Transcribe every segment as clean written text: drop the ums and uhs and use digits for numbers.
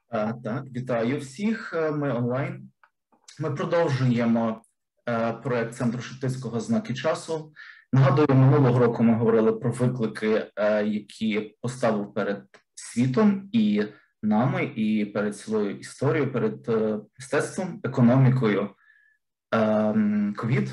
Так, вітаю всіх. Ми онлайн. Ми продовжуємо проект Центру Шептицького «Знаки часу». Нагадую, минулого року ми говорили про виклики, які поставив перед світом і нами, і перед цілою історією, перед мистецтвом, економікою. Ковід.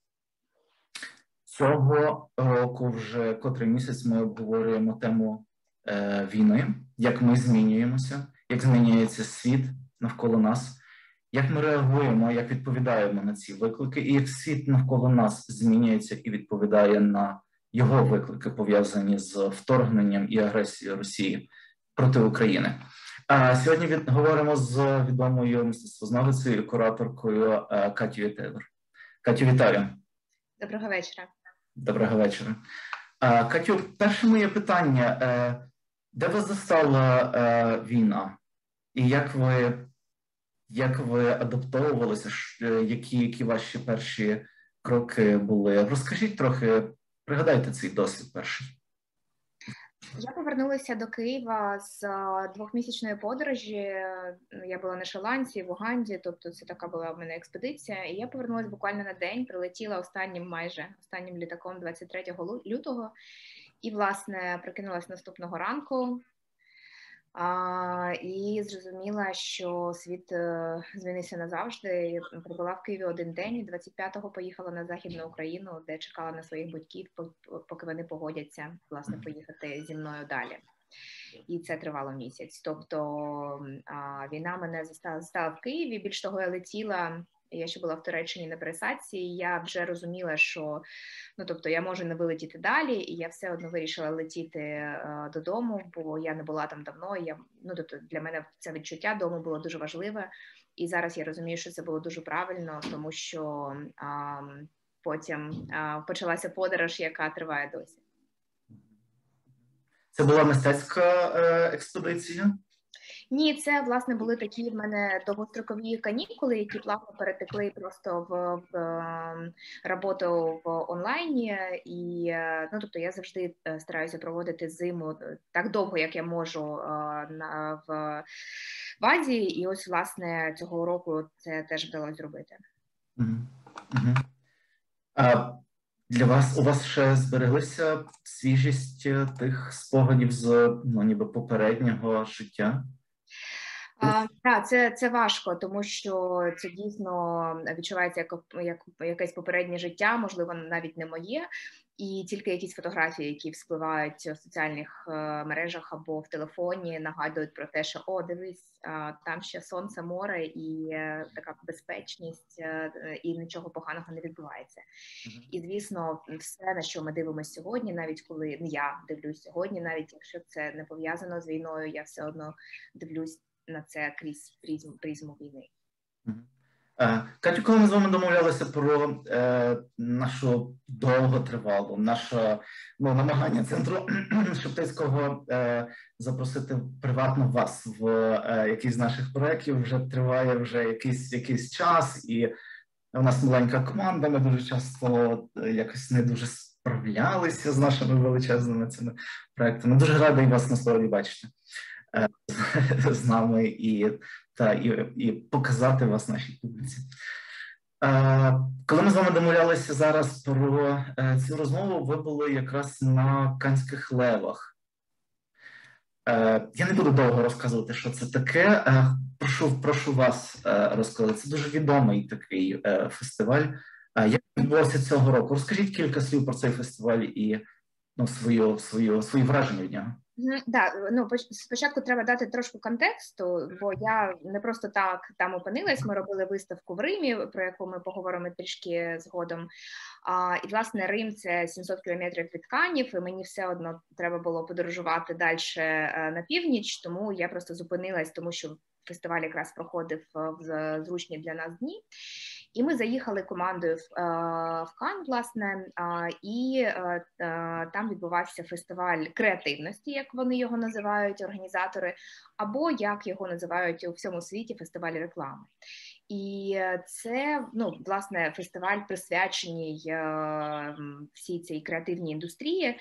Цього року вже котрий місяць ми обговорюємо тему війни, як ми змінюємося, як змінюється світ навколо нас, як ми реагуємо, як відповідаємо на ці виклики, і як світ навколо нас змінюється і відповідає на його виклики, пов'язані з вторгненням і агресією Росії проти України. Сьогодні говоримо з відомою мистецтвознавицею і кураторкою Катією Тейлор. Катю, вітаю. Доброго вечора. Доброго вечора. Катю, перше моє питання. Де вас застала війна? І як ви адаптовувалися? Які ваші перші кроки були? Розкажіть трохи, пригадайте цей досвід перший. Я повернулася до Києва з двохмісячної подорожі. Я була на Шри-Ланці, в Уганді, тобто це така була в мене експедиція. І я повернулася буквально на день, прилетіла останнім літаком 23 лютого. І, власне, прокинулася наступного ранку і зрозуміла, що світ змінився назавжди. Я прибула в Києві один день, і 25-го поїхала на Західну Україну, де чекала на своїх батьків, поки вони погодяться, власне, поїхати зі мною далі. І це тривало місяць. Тобто війна мене застала в Києві. Більш того, я летіла, я ще була в Туреччині на пересадці, і я вже розуміла, що тобто я можу не вилетіти далі, і я все одно вирішила летіти додому, бо я не була там давно. Тобто для мене це відчуття дому було дуже важливе, і зараз я розумію, що це було дуже правильно, тому що потім почалася подорож, яка триває досі. Це була мистецька експедиція? Ні, це, власне, були такі в мене довгострокові канікули, які плавно перетекли просто в роботу в онлайні. І, тобто я завжди стараюся проводити зиму так довго, як я можу в Азії. І ось, власне, цього року це теж вдалося зробити. У вас ще збереглися свіжість тих спогадів з ніби попереднього життя? Так, це важко, тому що це дійсно відчувається як якесь попереднє життя, можливо, навіть не моє, і тільки якісь фотографії, які вспливають в соціальних мережах або в телефоні, нагадують про те, що дивись, там ще сонце, море і така безпечність, і нічого поганого не відбувається. І, звісно, все, на що ми дивимося сьогодні, навіть коли я дивлюсь сьогодні, навіть якщо це не пов'язано з війною, я все одно дивлюсь на це крізь призму війни. Катю, коли ми з вами домовлялися про нашу довготривалу, намагання Центру Шептицького запросити приватно вас в якийсь з наших проєктів, вже триває якийсь час, і у нас маленька команда, ми дуже часто якось не дуже справлялися з нашими величезними цими проєктами. Дуже радий вас насправді бачити з нами і показати вас нашій публіці. Коли ми з вами домовлялися зараз про цю розмову, ви були якраз на Каннських левах. Я не буду довго розказувати, що це таке. Прошу вас розказати. Це дуже відомий такий фестиваль. Як відбувався цього року? Розкажіть кілька слів про цей фестиваль і свої враження від нього. Спочатку треба дати трошки контексту, бо я не просто так там опинилась, ми робили виставку в Римі, про яку ми поговоримо трішки згодом. І, власне, Рим – це 700 кілометрів від Каннів, і мені все одно треба було подорожувати далі на північ, тому я просто зупинилась, тому що фестиваль якраз проходив в зручні для нас дні. І ми заїхали командою в Канн, власне, і там відбувався фестиваль креативності, як вони його називають, організатори, або, як його називають у всьому світі, фестиваль реклами. І це, власне, фестиваль присвячений всій цій креативній індустрії.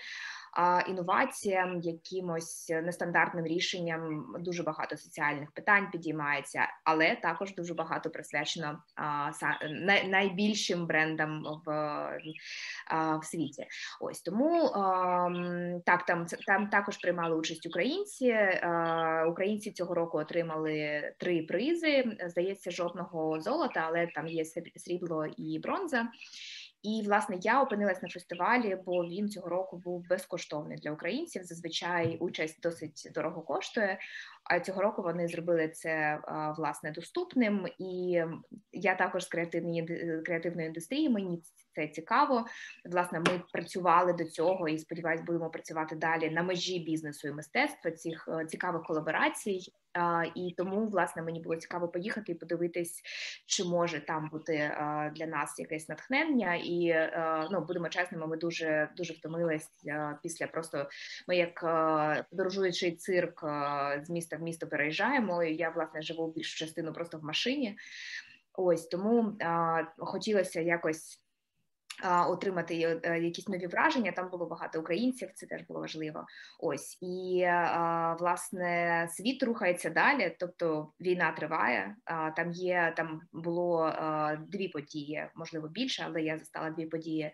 інноваціям, якимось нестандартним рішенням. Дуже багато соціальних питань підіймається, але також дуже багато присвячено найбільшим брендам в світі. Ось тому так, там також приймали участь українці. Українці цього року отримали 3 призи, здається, жодного золота, але там є срібло і бронза. І, власне, я опинилась на фестивалі, бо він цього року був безкоштовний для українців. Зазвичай участь досить дорого коштує, а цього року вони зробили це, власне, доступним. І я також з креативної індустрії, мені це цікаво. Власне, ми працювали до цього і, сподіваюсь, будемо працювати далі на межі бізнесу і мистецтва, цих цікавих колаборацій. І тому, власне, мені було цікаво поїхати і подивитись, чи може там бути для нас якесь натхнення. І, ну, будемо чесними, ми дуже втомились після просто, ми як подорожуючий цирк з міста в місто переїжджаємо, і я, власне, живу більшу частину просто в машині. Ось, тому хотілося якось отримати якісь нові враження. Там було багато українців, це теж було важливо. Ось, і, власне, світ рухається далі, тобто війна триває, там було 2 події, можливо, більше, але я застала 2 події,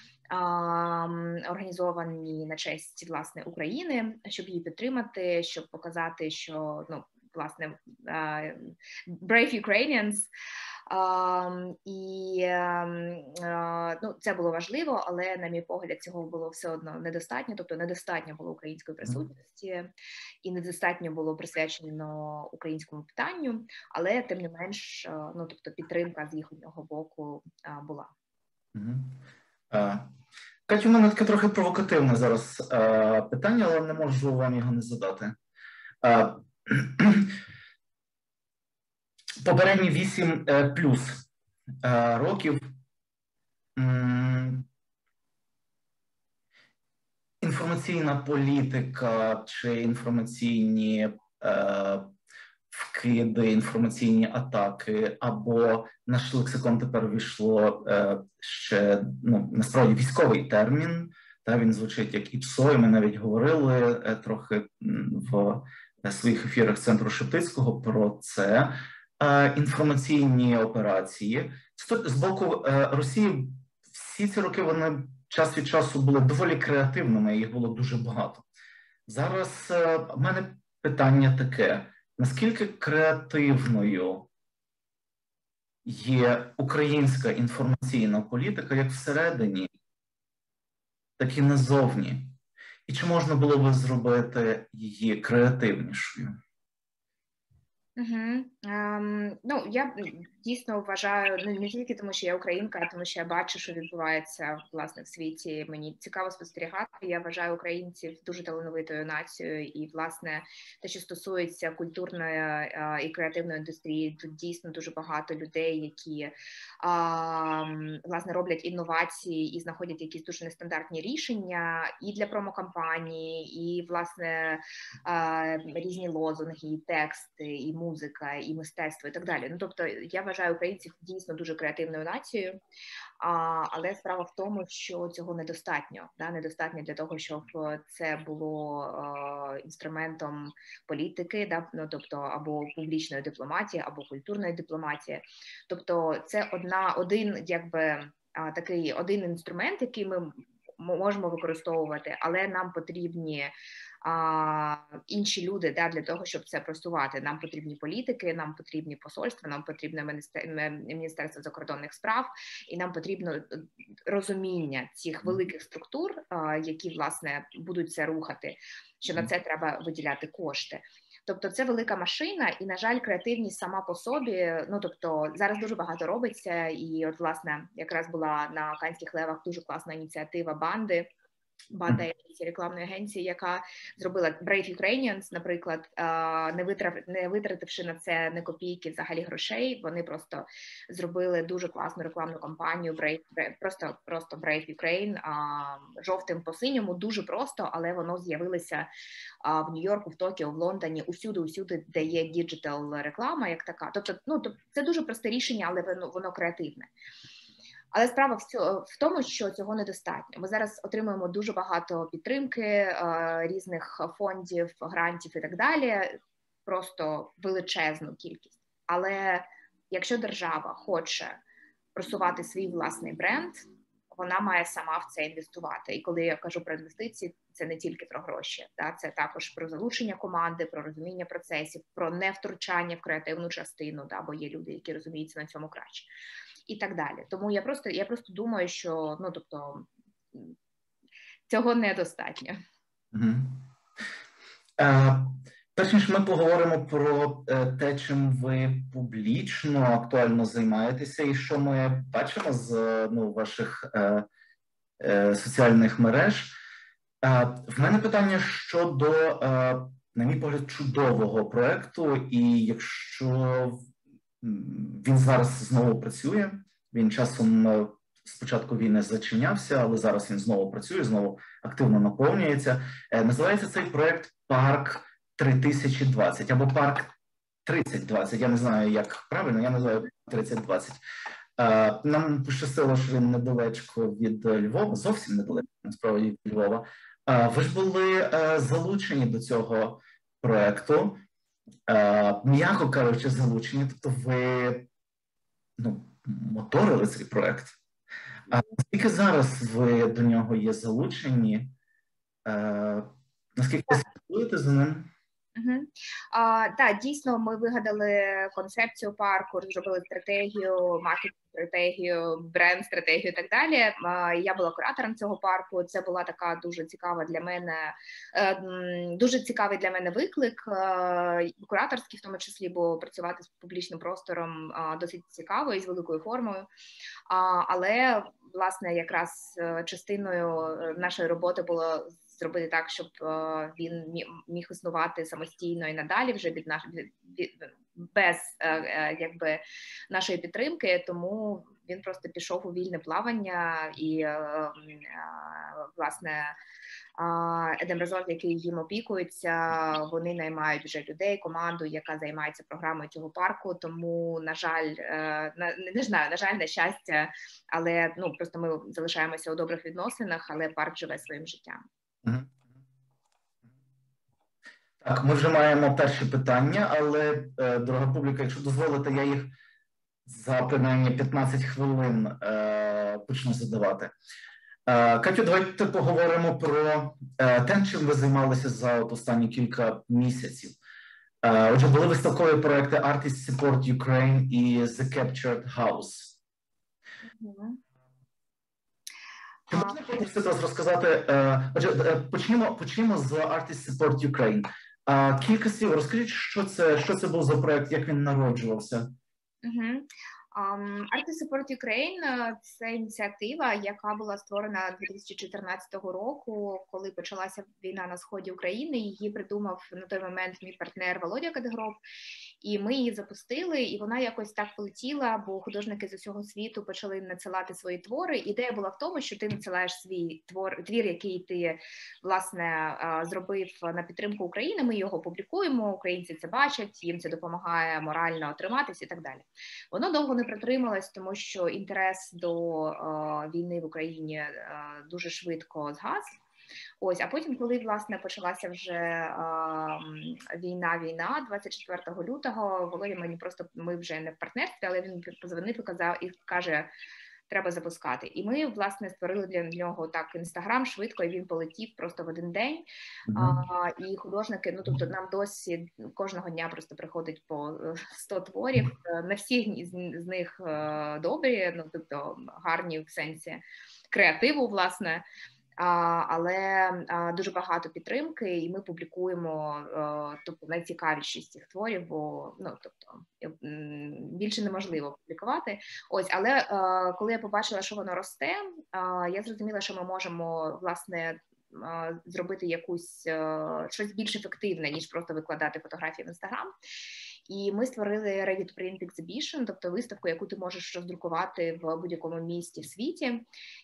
організовані на честь, власне, України, щоб її підтримати, щоб показати, що, ну, власне, brave Ukrainians. Ну, це було важливо, але, на мій погляд, цього було все одно недостатньо, тобто недостатньо було української присутності і недостатньо було присвячено українському питанню, але, тим не менш, ну, тобто підтримка з їхнього боку була. Катю, у мене таке трохи провокативне зараз питання, але не можу вам його не задати. Попередні 8 плюс років інформаційна політика чи інформаційні вкиди, інформаційні атаки, або наш лексикон тепер увійшло ще, ну, насправді, військовий термін, та він звучить як ІПСО, і ми навіть говорили трохи в своїх ефірах Центру Шептицького про це. Інформаційні операції. З боку Росії всі ці роки вони час від часу були доволі креативними, їх було дуже багато. Зараз в мене питання таке: наскільки креативною є українська інформаційна політика як всередині, так і назовні? І чи можна було би зробити її креативнішою? Ну, я дійсно вважаю, не тільки тому, що я українка, а тому, що я бачу, що відбувається, власне, в світі. Мені цікаво спостерігати. Я вважаю українців дуже талановитою нацією, і, власне, те, що стосується культурної і креативної індустрії, тут дійсно дуже багато людей, які, власне, роблять інновації і знаходять якісь дуже нестандартні рішення і для промокампанії, і, власне, різні лозунги, і тексти, і музика, і мистецтво, і так далі. Ну, тобто, я вважаю українців дійсно дуже креативною нацією, але справа в тому, що цього недостатньо. Недостатньо для того, щоб це було інструментом політики, ну, тобто, або публічної дипломатії, або культурної дипломатії. Тобто, це один інструмент, який ми можемо використовувати, але нам потрібні інші люди для того, щоб це просувати. Нам потрібні політики, нам потрібні посольства, нам потрібне Міністерство закордонних справ, і нам потрібно розуміння цих великих структур, які, власне, будуть це рухати, що на це треба виділяти кошти. Тобто це велика машина, і, на жаль, креативність сама по собі, ну, тобто, зараз дуже багато робиться, і от, власне, якраз була на Каннських левах дуже класна ініціатива Банда рекламної агенції, яка зробила Brave Ukrainians, наприклад, не витративши на це не копійки взагалі грошей, вони просто зробили дуже класну рекламну кампанію просто Brave Ukraine, жовтим по синьому, дуже просто, але воно з'явилося в Нью-Йорку, в Токіо, в Лондоні, усюди, де є діджитал реклама, як така. Тобто, ну, це дуже просте рішення, але воно креативне. Але справа в тому, що цього недостатньо. Ми зараз отримуємо дуже багато підтримки різних фондів, грантів і так далі, просто величезну кількість. Але якщо держава хоче просувати свій власний бренд, вона має сама в це інвестувати. І коли я кажу про інвестиції, це не тільки про гроші, це також про залучення команди, про розуміння процесів, про невтручання в креативну частину, бо є люди, які розуміються на цьому краще. І так далі. Тому я просто думаю, що цього недостатньо. Перш ніж ми поговоримо про те, чим ви публічно актуально займаєтеся, і що ми бачимо з ваших соціальних мереж, в мене питання щодо, на мій погляд, чудового проєкту, і якщо він зараз знову працює, він часом спочатку війни зачинявся, але зараз він знову працює, знову активно наповнюється. Називається цей проєкт «Парк 3020» або «Парк 3020». Я не знаю, як правильно, я називаю 3020. Нам пощастило, що він недалечко від Львова, зовсім недалечко, насправді, від Львова. Ви ж були залучені до цього проєкту, м'яко кажучи, залучені, тобто ви моторили цей проєкт. Наскільки зараз ви до нього є залучені? Наскільки ви слідкуєте за ним? Так, дійсно, ми вигадали концепцію парку, розробили стратегію, маркетинг-стратегію, бренд-стратегію і так далі. Я була куратором цього парку. Це була така дуже цікава для мене, дуже цікавий для мене виклик, кураторський в тому числі, бо працювати з публічним простором досить цікаво і з великою формою. Але, власне, якраз частиною нашої роботи було зробити так, щоб він міг існувати самостійно і надалі вже без нашої підтримки, тому він просто пішов у вільне плавання і, власне, Edem Resort, який їм опікується, вони наймають вже людей, команду, яка займається програмою цього парку, тому, на жаль, не знаю, на жаль, на щастя, але просто ми залишаємося у добрих відносинах, але парк живе своїм життям. Так, ми вже маємо перші питання, але, дорога публіка, якщо дозволите, я їх за принаймні 15 хвилин почну задавати. Катю, давайте поговоримо про те, чим ви займалися за останні кілька місяців. Отже, були виставкові проекти Artist Support Ukraine і The Captured House. Чи можна попросити вас розказати, отже, почнімо з Artist Support Ukraine. Кілька слів, розкажіть, що це був за проект, як він народжувався? Artist Support Ukraine – це ініціатива, яка була створена 2014 року, коли почалася війна на сході України. Її придумав на той момент мій партнер Володя Кадегров, і ми її запустили, і вона якось так полетіла, бо художники з усього світу почали надсилати свої твори. Ідея була в тому, що ти надсилаєш свій твір, який ти, власне, зробив на підтримку України, ми його публікуємо, українці це бачать, їм це допомагає морально триматися і так далі. Воно довго не протрималась, тому що інтерес до війни в Україні дуже швидко згас. Ось, а потім, коли, власне, почалася вже війна, 24 лютого, Володя мені просто, ми вже не в партнерстві, але він позвонив і каже, треба запускати. І ми, власне, створили для нього так Інстаграм швидко, і він полетів просто в один день. І художники, тобто нам досі кожного дня просто приходить по 100 творів. Не всі з них добрі, тобто гарні в сенсі креативу, власне. Але дуже багато підтримки, і ми публікуємо тобто найцікавіші з цих творів, бо більше неможливо публікувати. Ось, але коли я побачила, що воно росте, я зрозуміла, що ми можемо, власне, зробити щось більш ефективне, ніж просто викладати фотографії в Інстаграм. І ми створили Ready to Print Exhibition, тобто виставку, яку ти можеш роздрукувати в будь-якому місті в світі.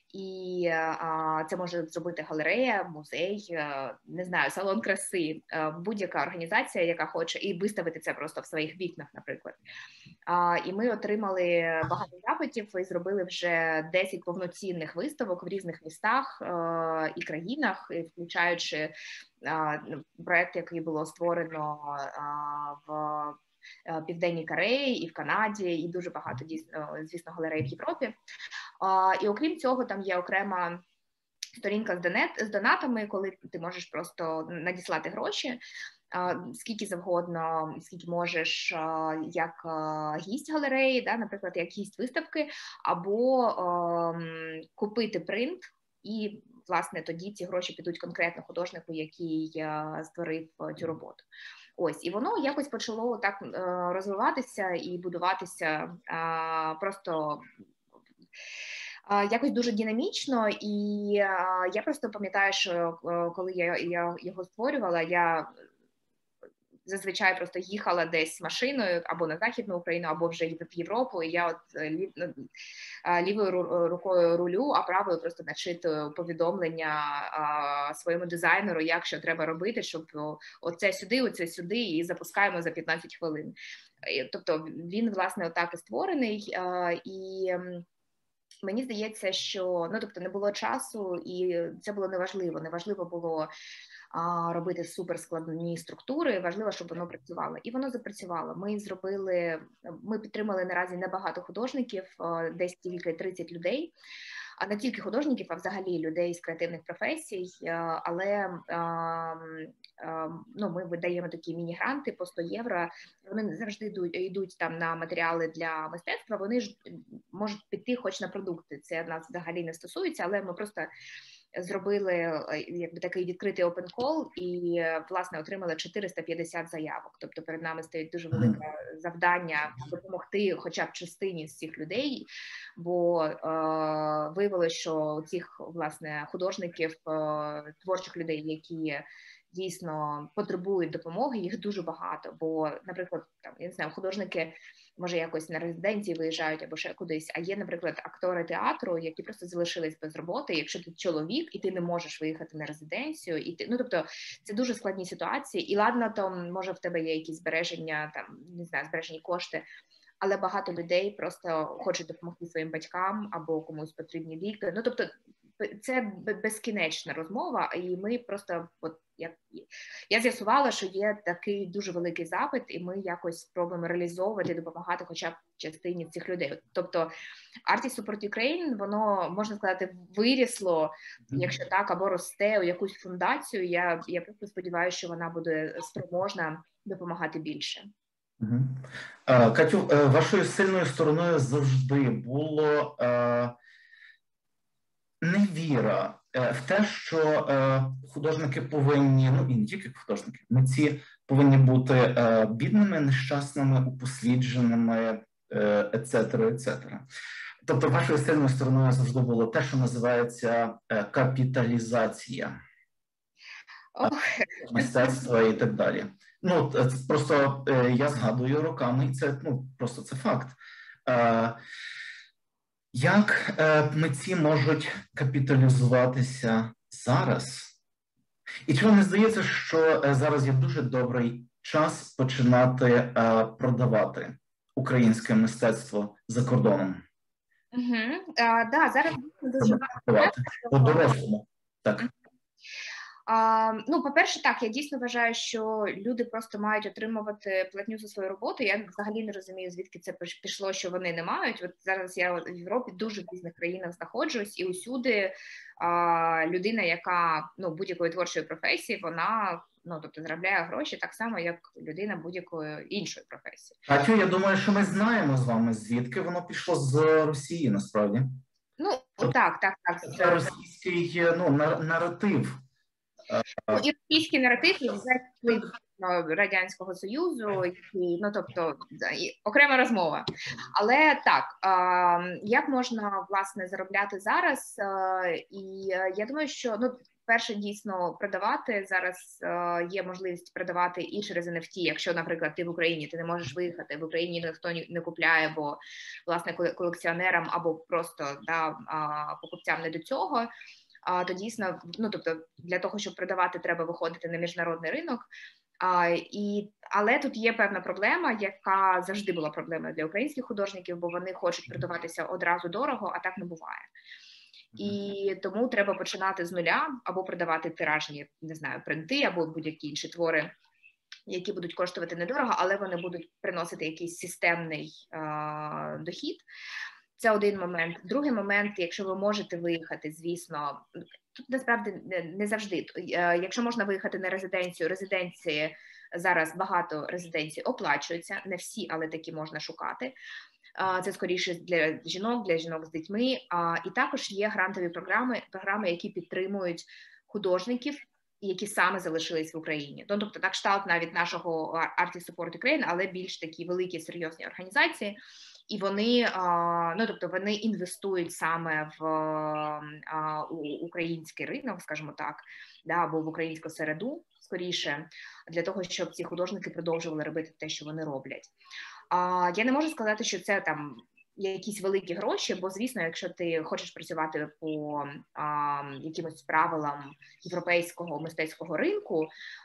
І це може зробити галерея, музей, не знаю, салон краси, будь-яка організація, яка хоче, і виставити це просто в своїх вікнах, наприклад. І ми отримали багато запитів і зробили вже 10 повноцінних виставок в різних містах і країнах, включаючи проект, який було створено в Південній Кореї і в Канаді, і дуже багато, звісно, галерей в Європі. І окрім цього, там є окрема сторінка з донатами, коли ти можеш просто надіслати гроші, скільки завгодно, скільки можеш, як гість галереї, да, наприклад, як гість виставки, або купити принт, і, власне, тоді ці гроші підуть конкретно художнику, який створив цю роботу. Ось, і воно якось почало так розвиватися і будуватися просто якось дуже динамічно, і я просто пам'ятаю, що коли я його створювала, я зазвичай просто їхала десь машиною або на Західну Україну, або вже в Європу, і я от лівою рукою рулю, а правою просто начитую повідомлення своєму дизайнеру, як що треба робити, щоб оце сюди, і запускаємо за 15 хвилин. Тобто він, власне, отак і створений, і мені здається, що, тобто не було часу, і це було неважливо. Неважливо було робити суперскладні структури, важливо, щоб воно працювало. І воно запрацювало. Ми підтримали наразі небагато художників, десь тільки 30 людей. А не тільки художників, а взагалі людей з креативних професій, але ми видаємо такі міні-гранти по 100 євро, вони завжди йдуть там на матеріали для мистецтва, вони ж можуть піти хоч на продукти, це нас взагалі не стосується, але ми просто зробили якби такий відкритий open call і, власне, отримали 450 заявок. Тобто перед нами стоїть дуже велике завдання допомогти хоча б частині з цих людей, бо виявилося, що у цих, власне, художників, творчих людей, які дійсно потребують допомоги, їх дуже багато, бо, наприклад, там, я не знаю, художники, може, якось на резиденції виїжджають або ще кудись, а є, наприклад, актори театру, які просто залишились без роботи, якщо ти чоловік, і ти не можеш виїхати на резиденцію, і ти, тобто, це дуже складні ситуації, і ладно, то, може, в тебе є якісь збереження, там, не знаю, збережені кошти, але багато людей просто хочуть допомогти своїм батькам або комусь потрібні ліки, тобто, це безкінечна розмова, і ми просто, я з'ясувала, що є такий дуже великий запит, і ми якось спробуємо реалізовувати, допомагати хоча б частині цих людей. Тобто Artists Support Ukraine, воно, можна сказати, вирісло, якщо так, або росте у якусь фундацію. Я просто сподіваюся, що вона буде спроможна допомагати більше. Катю, вашою сильною стороною завжди було невіра в те, що художники повинні, і не тільки художники, митці повинні бути бідними, нещасними, упослідженими, ецетера. Тобто вашою сильною стороною завжди було те, що називається капіталізація мистецтва і так далі. Просто я згадую роками, і це, просто це факт. Як митці можуть капіталізуватися зараз? І чи вам не здається, що зараз є дуже добрий час починати продавати українське мистецтво за кордоном? Так, зараз дуже багато. По-дорослому, так. По-перше, так, я дійсно вважаю, що люди просто мають отримувати платню за свою роботу. Я взагалі не розумію, звідки це пішло, що вони не мають. От зараз я в Європі дуже в різних країнах знаходжусь, і усюди людина, яка будь-якої творчої професії, вона тобто заробляє гроші так само, як людина будь-якої іншої професії. Катю, я думаю, що ми знаємо з вами, звідки воно пішло з Росії, насправді. Так. Це російський наратив. І російський наратив, і вплив Радянського Союзу, тобто окрема розмова. Але так, як можна, власне, заробляти зараз? І я думаю, що, перше, дійсно продавати. Зараз є можливість продавати і через NFT, якщо, наприклад, ти в Україні, ти не можеш виїхати, в Україні ніхто не купляє, бо, власне, колекціонерам або просто покупцям не до цього, то дійсно, ну, тобто, для того, щоб продавати, треба виходити на міжнародний ринок. Але тут є певна проблема, яка завжди була проблемою для українських художників, бо вони хочуть продаватися одразу дорого, а так не буває. І тому треба починати з нуля, або продавати тиражні, не знаю, принти, або будь-які інші твори, які будуть коштувати недорого, але вони будуть приносити якийсь системний дохід. Це один момент. Другий момент, якщо ви можете виїхати, звісно, тут насправді не завжди. Якщо можна виїхати на резиденції, зараз багато резиденцій оплачуються, не всі, але такі можна шукати. Це скоріше для жінок з дітьми. І також є грантові програми, які підтримують художників, які саме залишились в Україні. Тобто, на кшталт навіть нашого Artist Support Ukraine, але більш такі великі, серйозні організації. І вони, ну, тобто, вони інвестують саме в український ринок, скажімо так, да, або в українську середу, скоріше, для того, щоб ці художники продовжували робити те, що вони роблять. Я не можу сказати, що це там якісь великі гроші, бо, звісно, якщо ти хочеш працювати по якимось правилам європейського мистецького ринку,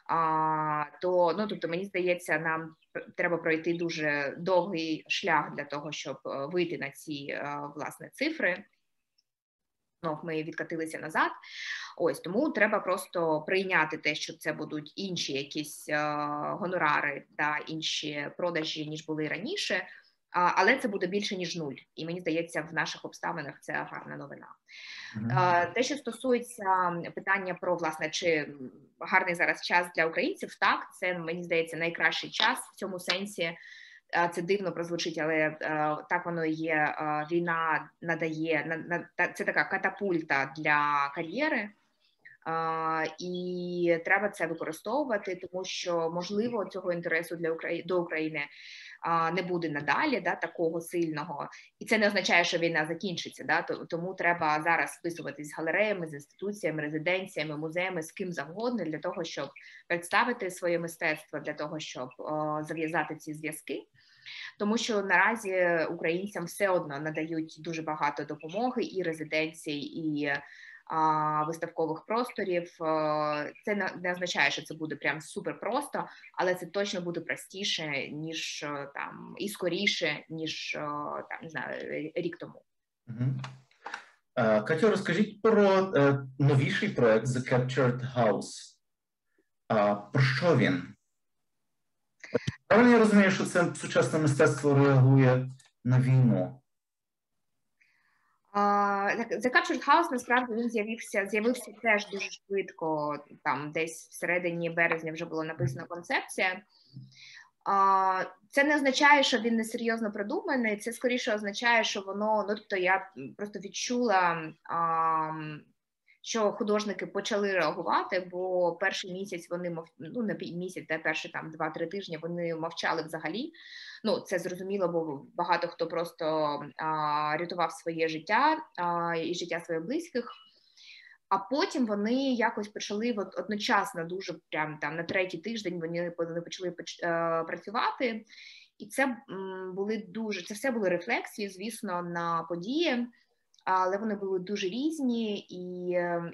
то, ну, тобто, мені здається, нам треба пройти дуже довгий шлях для того, щоб вийти на ці, власне, цифри. Ну, ми відкатилися назад. Ось, тому треба просто прийняти те, що це будуть інші якісь гонорари та інші продажі, ніж були раніше, але це буде більше, ніж нуль. І мені здається, в наших обставинах це гарна новина. Те, що стосується питання про, власне, чи гарний зараз час для українців, так, це, мені здається, найкращий час в цьому сенсі. Це дивно прозвучить, але так воно і є. Війна надає, це така катапульта для кар'єри, і треба це використовувати, тому що, можливо, цього інтересу до України не буде надалі, да, такого сильного. І це не означає, що війна закінчиться. Да, тому треба зараз списуватись з галереями, з інституціями, резиденціями, музеями, з ким завгодно, для того, щоб представити своє мистецтво, для того, щоб зав'язати ці зв'язки. Тому що наразі українцям все одно надають дуже багато допомоги і резиденцій, і виставкових просторів. Це не означає, що це буде прям супер просто, але це точно буде простіше, ніж там, і скоріше, ніж там, не знаю, рік тому. Катю, розкажіть про новіший проект The Captured House. Про що він? Правильно я розумію, що це сучасне мистецтво реагує на війну? The Captured House, насправді, він з'явився теж дуже швидко, там десь всередині березня вже була написана концепція. Це не означає, що він несерйозно продуманий, це скоріше означає, що воно, ну, тобто я просто відчула, що художники почали реагувати, бо перший місяць вони, ну, не місяць, де перші там 2-3 тижні вони мовчали взагалі. Ну, це зрозуміло, бо багато хто просто рятував своє життя і життя своїх близьких. А потім вони якось почали одночасно, дуже прям там на 3-й тиждень вони почали працювати. І це все були рефлексії, звісно, на події, але вони були дуже різні, і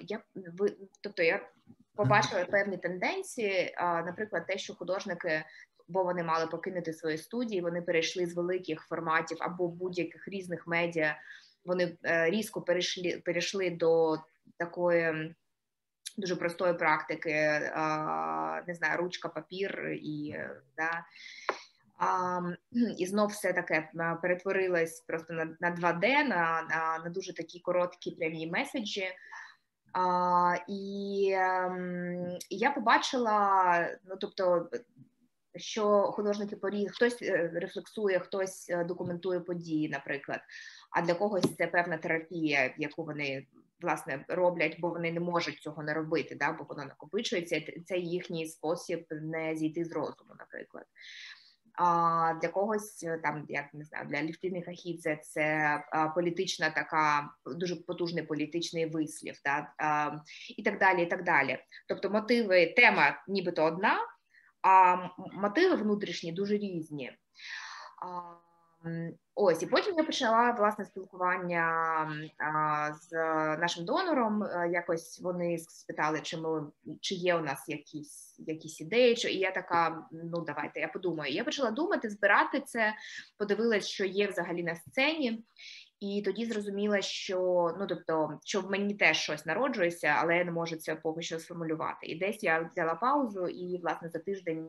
я побачила певні тенденції, наприклад, те, що художники, бо вони мали покинути свої студії, вони перейшли з великих форматів або будь-яких різних медіа, вони різко перейшли до такої дуже простої практики, не знаю, ручка, папір, і да. І знов все таке перетворилось просто на 2D, на дуже такі короткі прямі меседжі. І я побачила, ну, тобто, що художники хтось рефлексує, хтось документує події, наприклад, а для когось це певна терапія, яку вони, власне, роблять, бо вони не можуть цього не робити, да, бо воно накопичується, це їхній спосіб не зійти з розуму, наприклад. Для когось, там, як не знаю, для Лівтіни Хахідзе це політична така, дуже потужний політичний вислів, і так далі, і так далі. Тобто мотиви, тема нібито одна, а мотиви внутрішні дуже різні. Ось, і потім я почала, власне, спілкування з нашим донором. Якось вони спитали, чи є у нас якісь ідеї, і я така, ну, давайте, я подумаю. Я почала думати, збирати це, подивилась, що є взагалі на сцені, і тоді зрозуміла, що, ну, тобто, що в мені теж щось народжується, але я не можу це поки що сформулювати. І десь я взяла паузу, і, власне, за тиждень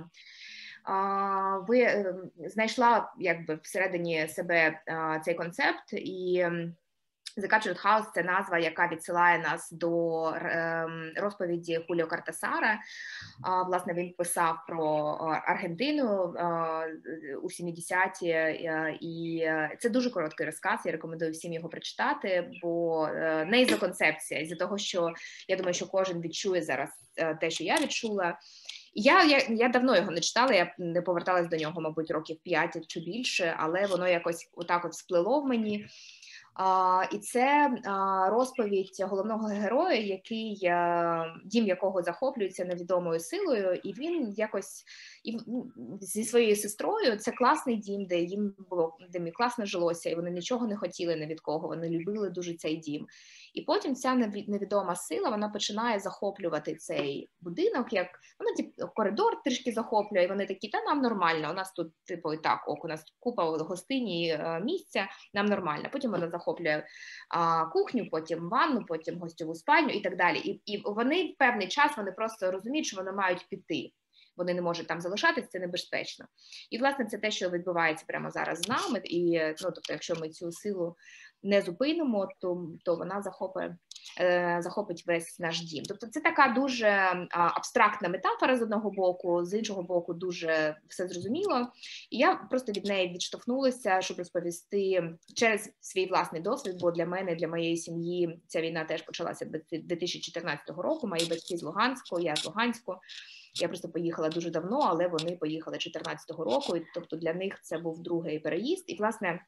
знайшла якби всередині себе цей концепт, і The Captured House – це назва, яка відсилає нас до розповіді Хуліо Кортасара. Власне, він писав про Аргентину у 70-ті, і це дуже короткий розказ, я рекомендую всім його прочитати, бо не із-за концепції, а із-за того, що я думаю, що кожен відчує зараз те, що я відчула. Я давно його не читала, я не поверталась до нього, мабуть, років 5 чи більше, але воно якось отак от сплело в мені. І це розповідь головного героя, дім якого захоплюється невідомою силою, і він якось зі своєю сестрою, це класний дім, де їм класно жилося, і вони нічого не хотіли ні від кого, вони любили дуже цей дім. І потім ця невідома сила, вона починає захоплювати цей будинок, як коридор трішки захоплює, і вони такі, та нам нормально, у нас тут, типу, і так, у нас купа гостині місця, нам нормально. Потім вона захоплює кухню, потім ванну, потім гостьову спальню і так далі. І вони в певний час, вони просто розуміють, що вони мають піти. Вони не можуть там залишатись, це небезпечно. І, власне, це те, що відбувається прямо зараз з нами. І, ну, тобто, якщо ми цю силу не зупинимо, то вона захопить весь наш дім. Тобто це така дуже абстрактна метафора з одного боку, з іншого боку дуже все зрозуміло. І я просто від неї відштовхнулася, щоб розповісти через свій власний досвід, бо для мене, для моєї сім'ї ця війна теж почалася 2014 року, мої батьки з Луганську, я з Луганську. Я просто поїхала дуже давно, але вони поїхали 2014 року, і, тобто для них це був другий переїзд. І, власне,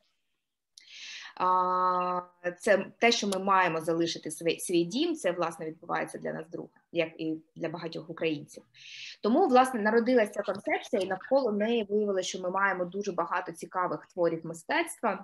це те, що ми маємо залишити свій дім, це, власне, відбувається для нас друге, як і для багатьох українців. Тому, власне, народилася ця концепція, і навколо неї виявилося, що ми маємо дуже багато цікавих творів мистецтва.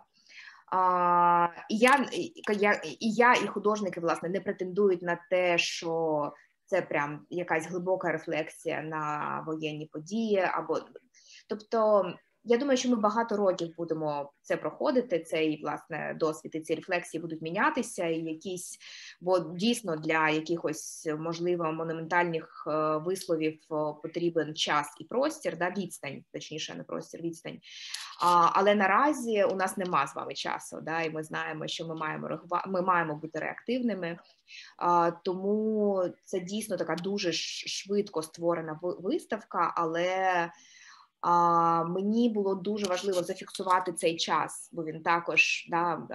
І я, і художники, власне, не претендують на те, що це прям якась глибока рефлексія на воєнні події, або, тобто, я думаю, що ми багато років будемо це проходити, цей, власне, досвід і ці рефлексії будуть мінятися, і якісь, бо дійсно для якихось, можливо, монументальних висловів потрібен час і простір, відстань, точніше, не простір, відстань. Але наразі у нас нема з вами часу, і ми знаємо, що ми маємо бути реактивними, тому це дійсно така дуже швидко створена виставка, але мені було дуже важливо зафіксувати цей час, бо він також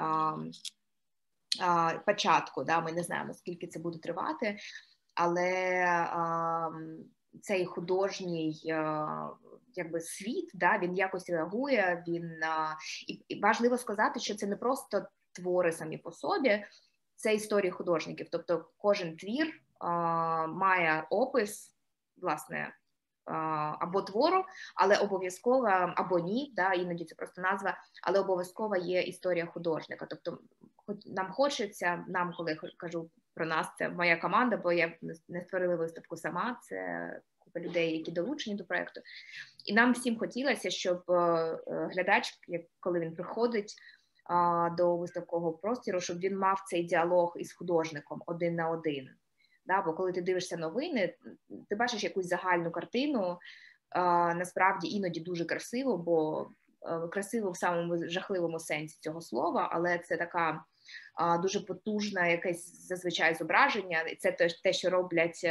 початку, ми не знаємо, скільки це буде тривати, але цей художній якби світ, він якось реагує, і важливо сказати, що це не просто твори самі по собі, це історії художників, тобто кожен твір має опис, власне, або твору, але обов'язково, або ні, іноді це просто назва, але обов'язково є історія художника. Тобто нам хочеться, коли кажу про нас, це моя команда, бо я не створила виставку сама, це купа людей, які долучені до проєкту. І нам всім хотілося, щоб глядач, коли він приходить до виставкового простору, щоб він мав цей діалог із художником один на один. Бо коли ти дивишся новини, ти бачиш якусь загальну картину, насправді іноді дуже красиво, бо красиво в самому жахливому сенсі цього слова, але це така дуже потужна якесь зазвичай зображення, і це те, що роблять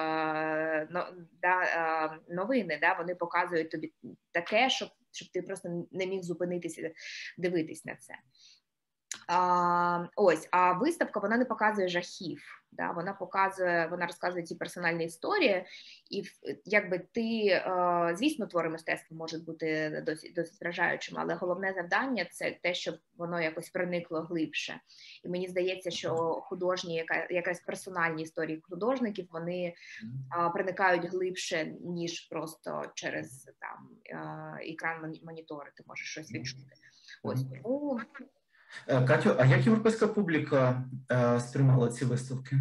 новини, вони показують тобі таке, щоб ти просто не міг зупинитися, дивитись на це. А виставка, вона не показує жахів, Да, вона розказує ці персональні історії, і якби ти, звісно, твори мистецтва можуть бути досить вражаючими, але головне завдання – це те, щоб воно якось проникло глибше. І мені здається, що художні, якась персональні історії художників, вони проникають глибше, ніж просто через там екран монітора ти можеш щось відчути. Ось тому. Катю, а як європейська публіка сприймала ці виставки?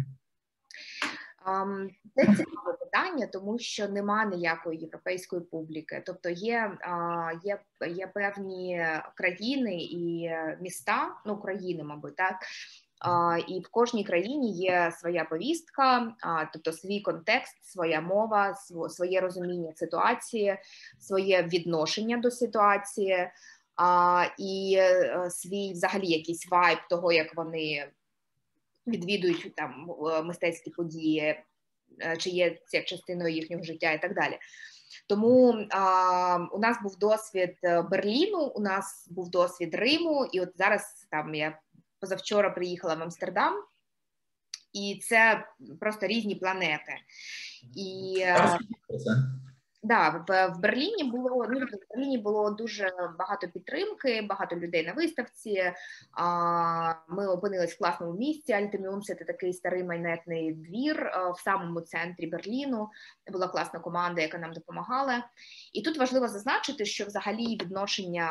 Це цікаве питання, тому що нема ніякої європейської публіки. Тобто є певні країни і міста, ну країни, мабуть, так, і в кожній країні є своя повістка, тобто свій контекст, своя мова, своє розуміння ситуації, своє відношення до ситуації, і свій взагалі якийсь вайб того, як вони відвідують там мистецькі події, чи є це частиною їхнього життя і так далі. Тому у нас був досвід Берліну, у нас був досвід Риму, і от зараз там я позавчора приїхала в Амстердам, і це просто різні планети. І да, в Берліні було дуже багато підтримки, багато людей на виставці. Ми опинились в класному місці. Альтеміум – це такий старий майнетний двір в самому центрі Берліну. Була класна команда, яка нам допомагала. І тут важливо зазначити, що взагалі відношення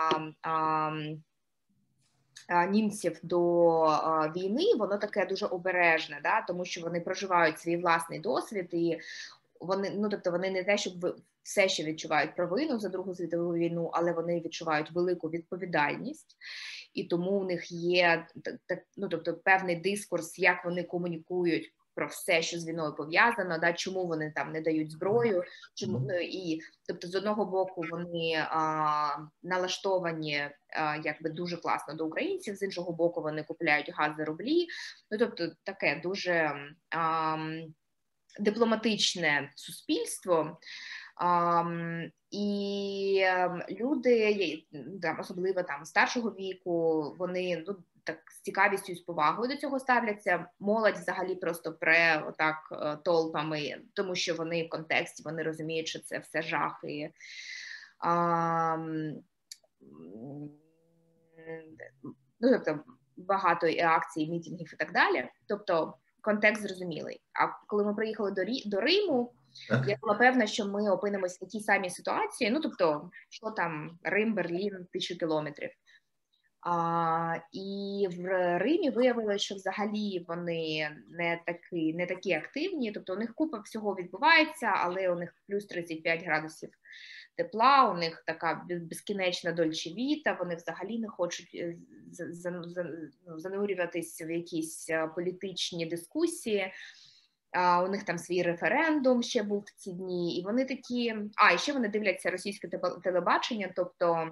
німців до війни, воно таке дуже обережне, да? Тому що вони проживають свій власний досвід, і вони, тобто вони не те, щоб все ще відчувають провину за Другу світову війну, але вони відчувають велику відповідальність, і тому у них є тобто певний дискурс, як вони комунікують про все, що з війною пов'язано, да, чому вони там не дають зброю, чому і тобто з одного боку вони налаштовані якби дуже класно до українців, з іншого боку вони купляють газ за рублі, тобто таке дуже дипломатичне суспільство. І люди, особливо там старшого віку, вони так з цікавістю і з повагою до цього ставляться. Молодь взагалі просто отак толпами, тому що вони в контексті, вони розуміють, що це все жах. І, тобто багато акцій, мітингів і так далі. Тобто контекст зрозумілий. А коли ми приїхали до Риму, я була певна, що ми опинимось в такій самій ситуації, тобто, що там Рим, Берлін, 1000 кілометрів. І в Римі виявилося, що взагалі вони не такі активні, тобто у них купа всього відбувається, але у них плюс 35 градусів тепла, у них така безкінечна дольче-віта, вони взагалі не хочуть занурюватись в якісь політичні дискусії. У них там свій референдум ще був в ці дні, і вони такі, і ще вони дивляться російське телебачення, тобто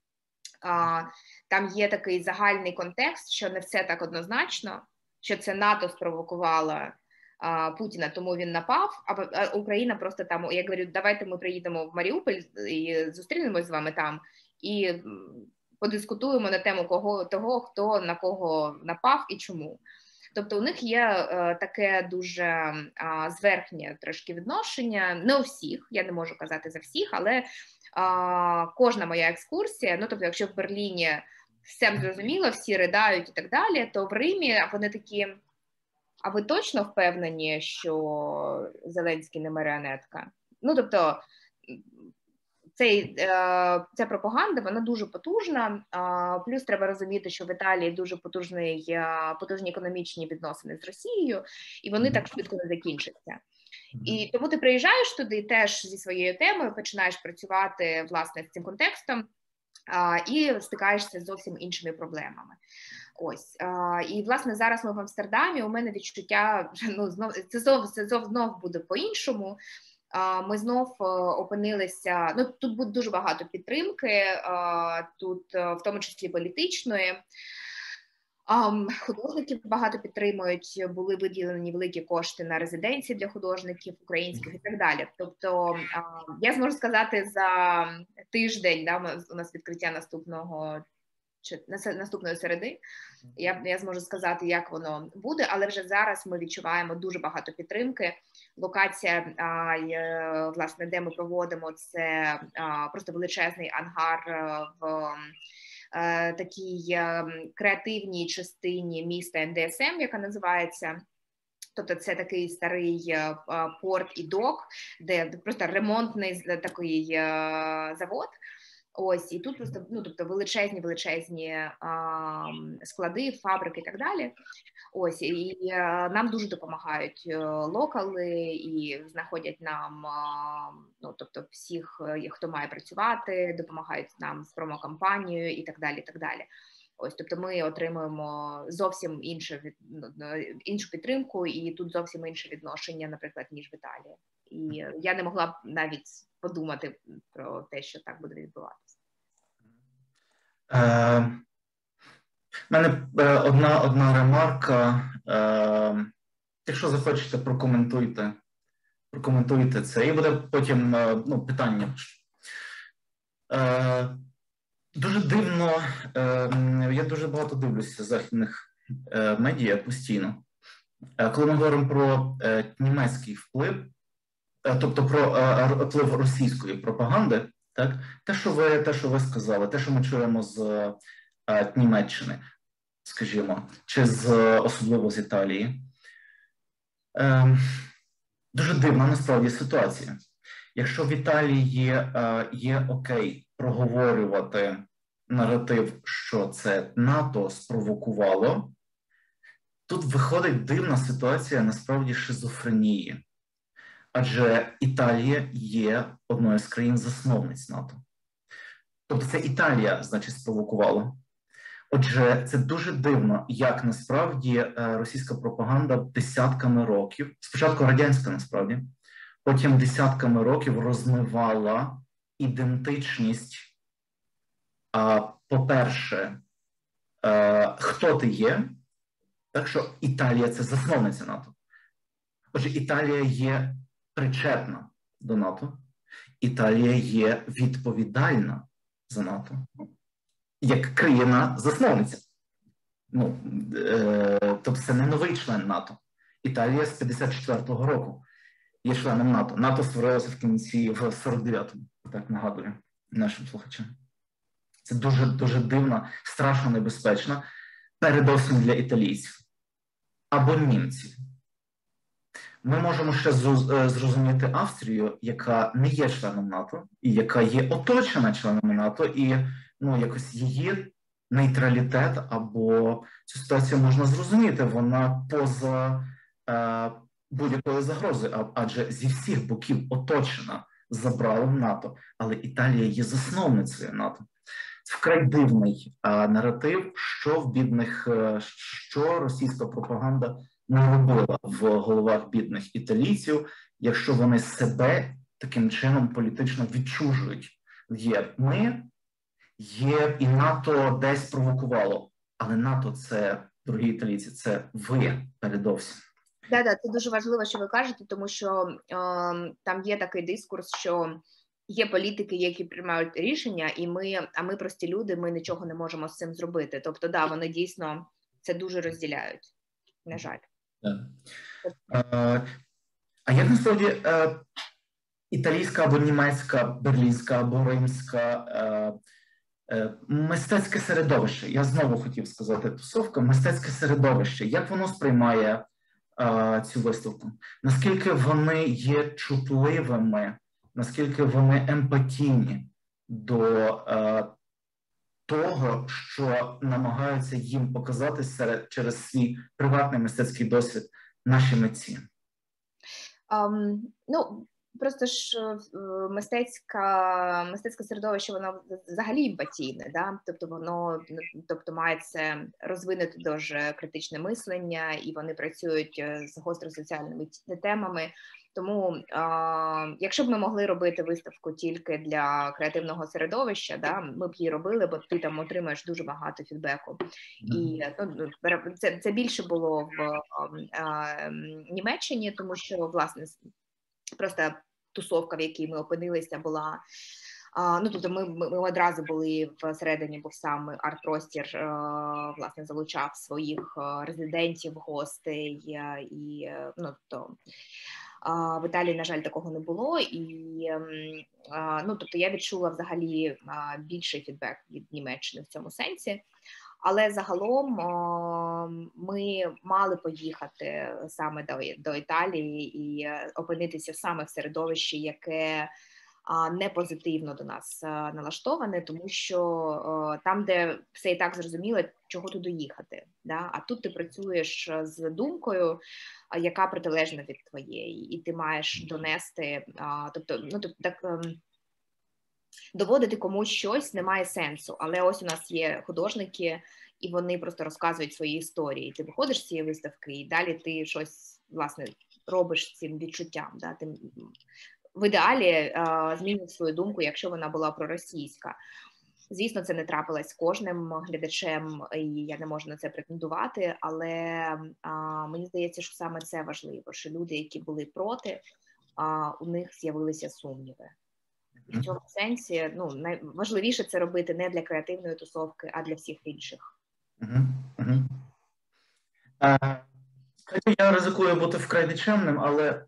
там є такий загальний контекст, що не все так однозначно, що це НАТО спровокувала Путіна, тому він напав, а Україна просто там, я говорю, давайте ми приїдемо в Маріуполь і зустрінемось з вами там, і подискутуємо на тему того, хто на кого напав і чому. Тобто у них є таке дуже зверхнє трошки відношення, не у всіх, я не можу казати за всіх, але кожна моя екскурсія, тобто якщо в Берліні все зрозуміло, всі riдають і так далі, то в Римі вони такі, а ви точно впевнені, що Зеленський не маріонетка? Тобто ця пропаганда, вона дуже потужна, плюс треба розуміти, що в Італії дуже потужні економічні відносини з Росією, і вони так швидко не закінчаться. І тому ти приїжджаєш туди теж зі своєю темою, починаєш працювати, власне, з цим контекстом, і стикаєшся з зовсім іншими проблемами. Ось. І, власне, зараз ми в Амстердамі, у мене відчуття, це знов буде по-іншому. Ми знов опинилися, тут буде дуже багато підтримки, тут в тому числі політичної. Художників багато підтримують, були виділені великі кошти на резиденції для художників українських і так далі. Тобто я зможу сказати, за тиждень, у нас відкриття наступного наступної середи. Я зможу сказати, як воно буде, але вже зараз ми відчуваємо дуже багато підтримки. Локація, власне, де ми проводимо, це просто величезний ангар в такій креативній частині міста НДСМ, яка називається. Тобто це такий старий порт і док, де просто ремонтний такий завод. Ось, і тут просто, тобто величезні склади, фабрики і так далі. Ось, і нам дуже допомагають локали і знаходять нам, тобто всіх, хто має працювати, допомагають нам з промокампанією і так далі, і так далі. Ось, тобто ми отримуємо зовсім іншу підтримку, і тут зовсім інше відношення, наприклад, ніж в Італії. І я не могла б навіть подумати про те, що так буде відбуватися. У мене одна ремарка. Якщо захочете, прокоментуйте це. І буде потім питання. Дуже дивно, я дуже багато дивлюся західних медіа постійно. Коли ми говоримо про німецький вплив, тобто про вплив російської пропаганди, так, те, що ви сказали, те, що ми чуємо з Німеччини, скажімо, чи особливо з Італії, дуже дивна насправді ситуація. Якщо в Італії є окей проговорювати наратив, що це НАТО спровокувало, тут виходить дивна ситуація насправді шизофренії. Адже Італія є одною з країн-засновниць НАТО. Тобто це Італія, значить, спровокувала. Отже, це дуже дивно, як насправді російська пропаганда десятками років, спочатку радянська насправді, потім десятками років розмивала ідентичність, по-перше, хто ти є, так що Італія – це засновниця НАТО. Отже, Італія є причетна до НАТО, Італія є відповідальна за НАТО, як країна-засновниця. Тобто це не новий член НАТО. Італія з 54-го року є членом НАТО. НАТО створилося в кінці в 49-му, так нагадую нашим слухачам. Це дуже дивно, страшно небезпечно, передусім для італійців або німців. Ми можемо ще зрозуміти Австрію, яка не є членом НАТО, і яка є оточена членами НАТО, і якось її нейтралітет або цю ситуацію можна зрозуміти, вона поза будь-якою загрозою, адже зі всіх боків оточена забралом НАТО, але Італія є засновницею НАТО. Це вкрай дивний наратив, що російська пропаганда не робила в головах бідних італійців, якщо вони себе таким чином політично відчужують. Є і НАТО десь провокувало, але НАТО – це, дорогі італійці, це ви передовсім. Так, це дуже важливо, що ви кажете, тому що там є такий дискурс, що є політики, які приймають рішення, і ми прості люди, ми нічого не можемо з цим зробити. Тобто, вони дійсно це дуже розділяють, на жаль. А як насправді італійська або німецька, берлінська або римська мистецьке середовище, я знову хотів сказати тусовка, мистецьке середовище, як воно сприймає цю виставку? Наскільки вони є чутливими, наскільки вони емпатійні до того, що намагаються їм показати через свій приватний мистецький досвід наші митці? Просто ж мистецьке середовище, воно взагалі емпатійне, да? Тобто має це розвинути дуже критичне мислення, і вони працюють з гостросоціальними темами. Тому, якщо б ми могли робити виставку тільки для креативного середовища, да, ми б її робили, бо ти там отримаєш дуже багато фідбеку. І це більше було в Німеччині, тому що, власне, просто тусовка, в якій ми опинилися, була Ну, тобто ми одразу були всередині, був сам арт-простір, власне, залучав своїх резидентів, гостей, і, ну, тобто, в Італії, на жаль, такого не було, і, ну, тобто я відчула взагалі більший фідбек від Німеччини в цьому сенсі. Але загалом ми мали поїхати саме до Італії і опинитися саме в середовищі, яке не позитивно до нас налаштоване, тому що там, де все і так зрозуміло, чого туди їхати, да? А тут ти працюєш з думкою, яка протилежна від твоєї, і ти маєш донести, тобто, ну, так, доводити комусь щось немає сенсу, але ось у нас є художники, і вони просто розказують свої історії. Ти виходиш з цієї виставки, і далі ти щось, власне, робиш цим відчуттям. Да? Ти в ідеалі змінюєш свою думку, якщо вона була проросійська. Звісно, це не трапилось з кожним глядачем, і я не можу на це претендувати, але мені здається, що саме це важливо, що люди, які були проти, у них з'явилися сумніви. І в цьому сенсі, ну, найважливіше це робити не для креативної тусовки, а для всіх інших. Я ризикую бути вкрай нечемним, але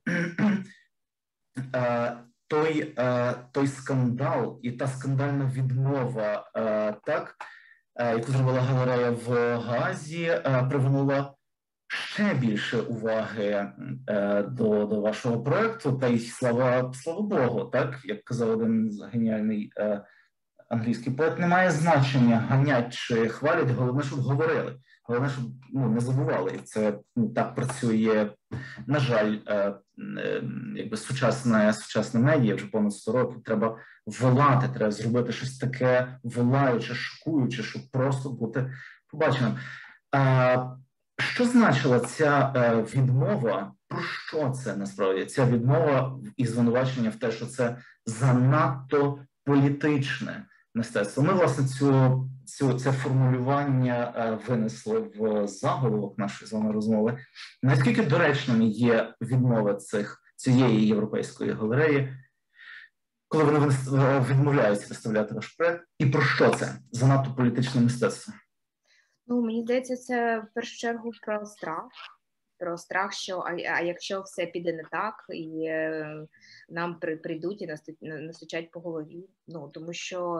той скандал і та скандальна відмова, так, яку зробила галерея в Гаазі, привернула ще більше уваги до вашого проєкту, та й слава Богу, так, як казав один геніальний англійський поет, немає значення, ганять чи хвалять, головне, щоб говорили, головне, щоб не забували. І це так працює, на жаль, якби сучасне медіа вже понад 100 років. Треба волати, треба зробити щось таке волаюче, шокуюче, щоб просто бути побаченим. Що значила ця відмова? Про що це насправді? Ця відмова і звинувачення в те, що це занадто політичне мистецтво. Ми, власне, це формулювання винесли в заголовок нашої з вами розмови. Наскільки доречними є відмови цієї європейської галереї, коли вони відмовляються виставляти ваш проект? І про що це? Занадто політичне мистецтво? Ну, мені здається, це в першу чергу про страх, що а якщо все піде не так, і нам прийдуть і настучать по голові. Ну, тому що...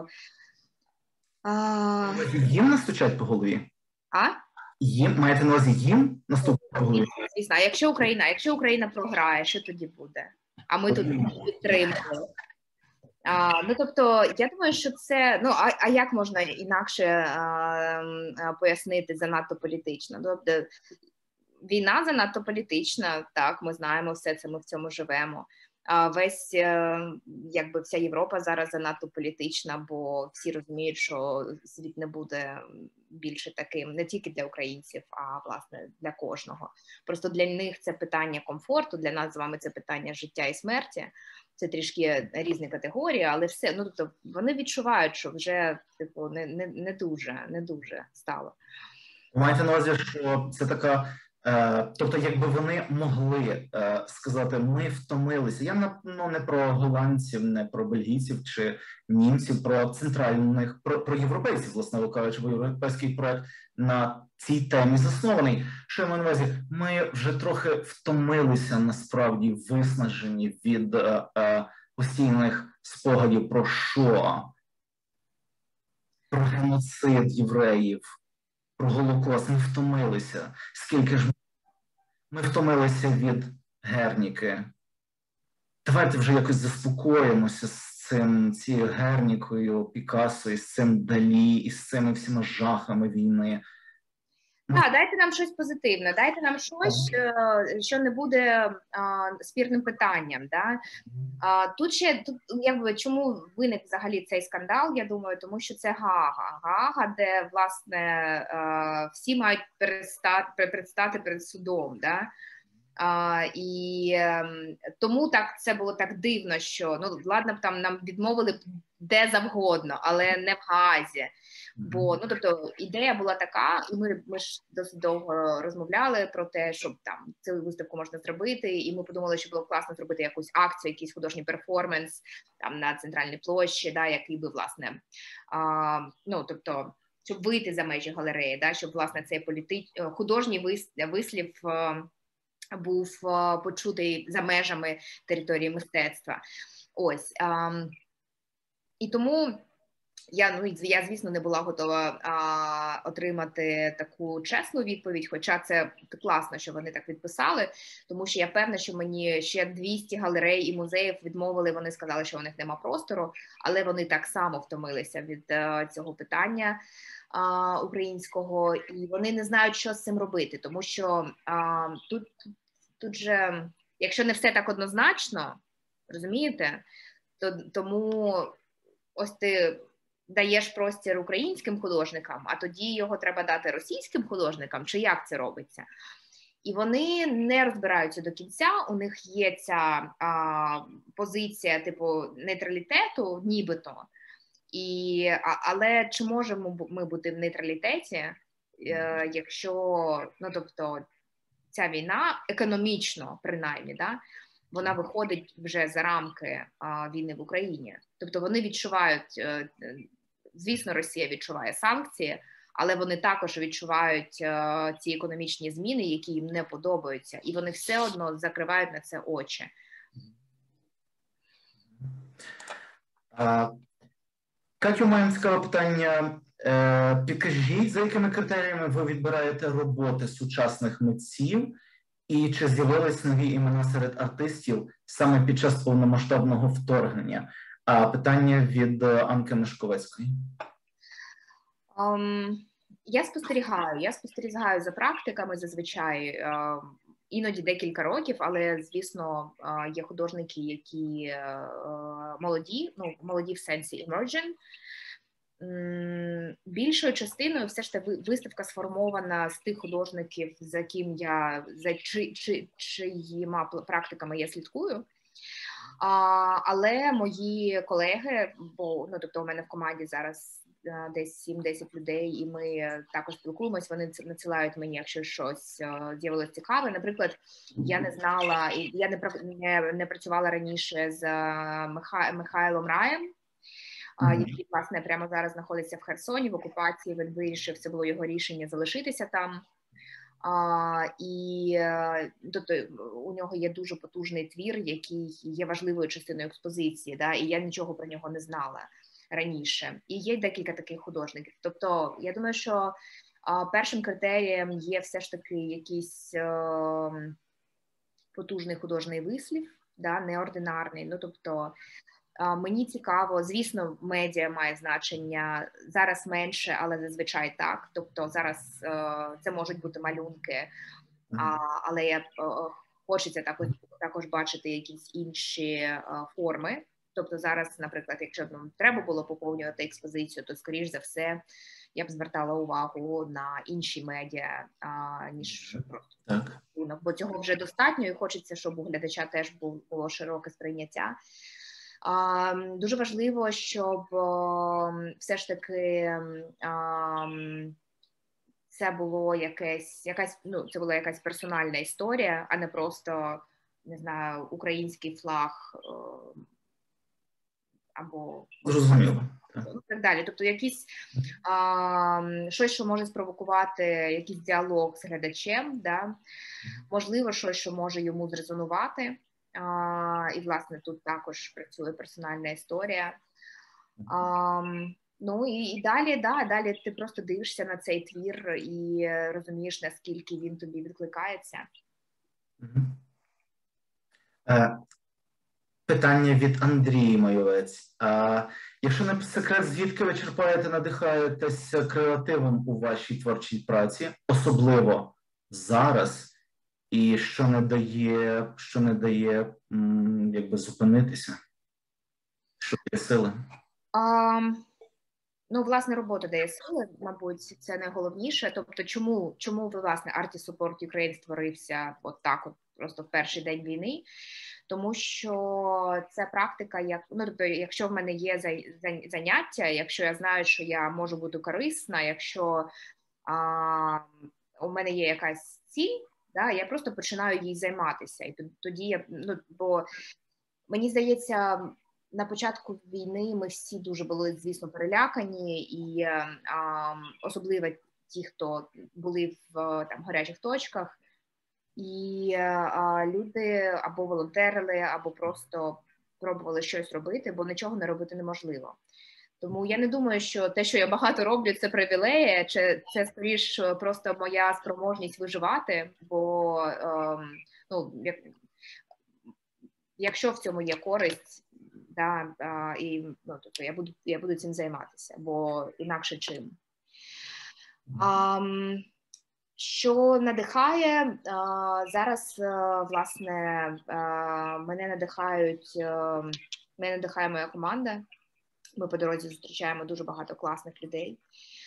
Їм настучать по голові? Маєте на увазі їм наступити по голові? Звісно, а якщо Україна програє, що тоді буде? А ми тут підтримали. Ну, тобто, я думаю, що це, ну, а як можна інакше пояснити занадто політично? Тобто, війна занадто політична, так, ми знаємо все це, ми в цьому живемо. Весь, якби вся Європа зараз занадто політична, бо всі розуміють, що світ не буде більше таким, не тільки для українців, а, власне, для кожного. Просто для них це питання комфорту, для нас з вами це питання життя і смерті. Це трішки різні категорії, але все, ну, тобто, вони відчувають, що вже, типу, не дуже стало. Маєте на увазі, що це така... Тобто, якби вони могли сказати, ми втомилися. Я не про голландців, не про бельгійців чи німців, про центральних, про європейців, власне кажучи, бо європейський проект на цій темі заснований. Що я маю на увазі? Ми вже трохи втомилися, насправді, виснажені від постійних спогадів про що? Про геноцид євреїв, про Голокост. Ми втомилися. Скільки ж ми втомилися від Герніки. Давайте вже якось заспокоїмося з цією Гернікою, Пікассо, і з цим Далі, і з цими всіма жахами війни. Так, дайте нам щось позитивне, дайте нам щось, що не буде спірним питанням. Да? Тут якби, чому виник взагалі цей скандал, я думаю, тому що це Гаага, де, власне, всі мають предстати перед судом. Да? І тому так це було так дивно, що ну ладно б там нам відмовили б де завгодно, але не в Гаазі. Бо ну тобто ідея була така, і ми ж досить довго розмовляли про те, щоб там цю виставку можна зробити, і ми подумали, що було б класно зробити якусь акцію, якийсь художній перформанс там на центральній площі, да, який би власне ну тобто, щоб вийти за межі галереї, да, щоб власне цей художній вислів був почутий за межами території мистецтва. Ось. І тому я, звісно, не була готова отримати таку чесну відповідь, хоча це класно, що вони так відписали, тому що я певна, що мені ще 200 галерей і музеїв відмовили, вони сказали, що у них нема простору, але вони так само втомилися від цього питання українського, і вони не знають, що з цим робити, тому що тут же, якщо не все так однозначно, розумієте, тому ось ти даєш простір українським художникам, а тоді його треба дати російським художникам, чи як це робиться? І вони не розбираються до кінця, у них є ця позиція типу нейтралітету, нібито, але чи можемо ми бути в нейтралітеті, якщо, ну тобто, ця війна економічно, принаймні, да, вона виходить вже за рамки війни в Україні. Тобто вони відчувають, звісно, Росія відчуває санкції, але вони також відчувають ці економічні зміни, які їм не подобаються, і вони все одно закривають на це очі. Катю, маємо цікаве питання. Підкажіть, за якими критеріями ви відбираєте роботи сучасних митців, і чи з'явились нові імена серед артистів саме під час повномасштабного вторгнення? Питання від Анки Мешковецької. Я спостерігаю за практиками зазвичай, іноді декілька років, але, звісно, є художники, які молоді в сенсі emerging. Більшою частиною все ж таки виставка сформована з тих художників, за чиїма практиками я слідкую. Але мої колеги, бо ну, тобто у мене в команді зараз десь 7-10 людей, і ми також спілкуємось, вони надсилають мені, якщо щось з'явилось цікаве. Наприклад, я не знала, я не працювала раніше з Михайлом Раєм, який, власне, прямо зараз знаходиться в Херсоні, в окупації. Він вирішив, це було його рішення залишитися там. І тобто у нього є дуже потужний твір, який є важливою частиною експозиції, да, і я нічого про нього не знала раніше. І є декілька таких художників. Тобто, я думаю, що першим критерієм є все ж таки якийсь потужний художній вислів, да, неординарний. Ну, тобто, мені цікаво, звісно, медіа має значення, зараз менше, але зазвичай так. Тобто зараз це можуть бути малюнки, але хочеться також бачити якісь інші форми. Тобто зараз, наприклад, якщо б нам треба було поповнювати експозицію, то, скоріш за все, я б звертала увагу на інші медіа, ніж просто ринок. Бо цього вже достатньо, і хочеться, щоб у глядача теж було широке сприйняття. Дуже важливо, щоб все ж таки це було це була якась персональна історія, а не просто, не знаю, український флаг або зрозуміло, так далі. Тобто якісь щось, що може спровокувати якийсь діалог з глядачем, да? Можливо, щось, що може йому зрезонувати. І, власне, тут також працює персональна історія. Ну, і далі ти просто дивишся на цей твір і розумієш, наскільки він тобі відкликається. Питання від Андрії Майовець. Якщо не секрет, звідки ви черпаєте, надихаєтесь креативом у вашій творчій праці, особливо зараз, і що не дає якби зупинитися? Що дає сили? Ну, власне, робота дає сили, мабуть, це найголовніше. Тобто, чому ви, власне, Artist Support Ukraine створився от так от просто в перший день війни, тому що це практика, тобто, якщо в мене є заняття, якщо я знаю, що я можу бути корисна, якщо у мене є якась ціль, да, я просто починаю їй займатися. І тоді бо мені здається, на початку війни ми всі дуже були, звісно, перелякані, і особливо ті, хто були в там гарячих точках, і люди або волонтерили, або просто пробували щось робити, бо нічого не робити неможливо. Тому я не думаю, що те, що я багато роблю, це привілея, чи це, скоріш, просто моя спроможність виживати, бо якщо в цьому є користь, да, тобто я буду цим займатися, бо інакше чим. Що надихає, зараз, власне, мене надихає моя команда. Ми по дорозі зустрічаємо дуже багато класних людей.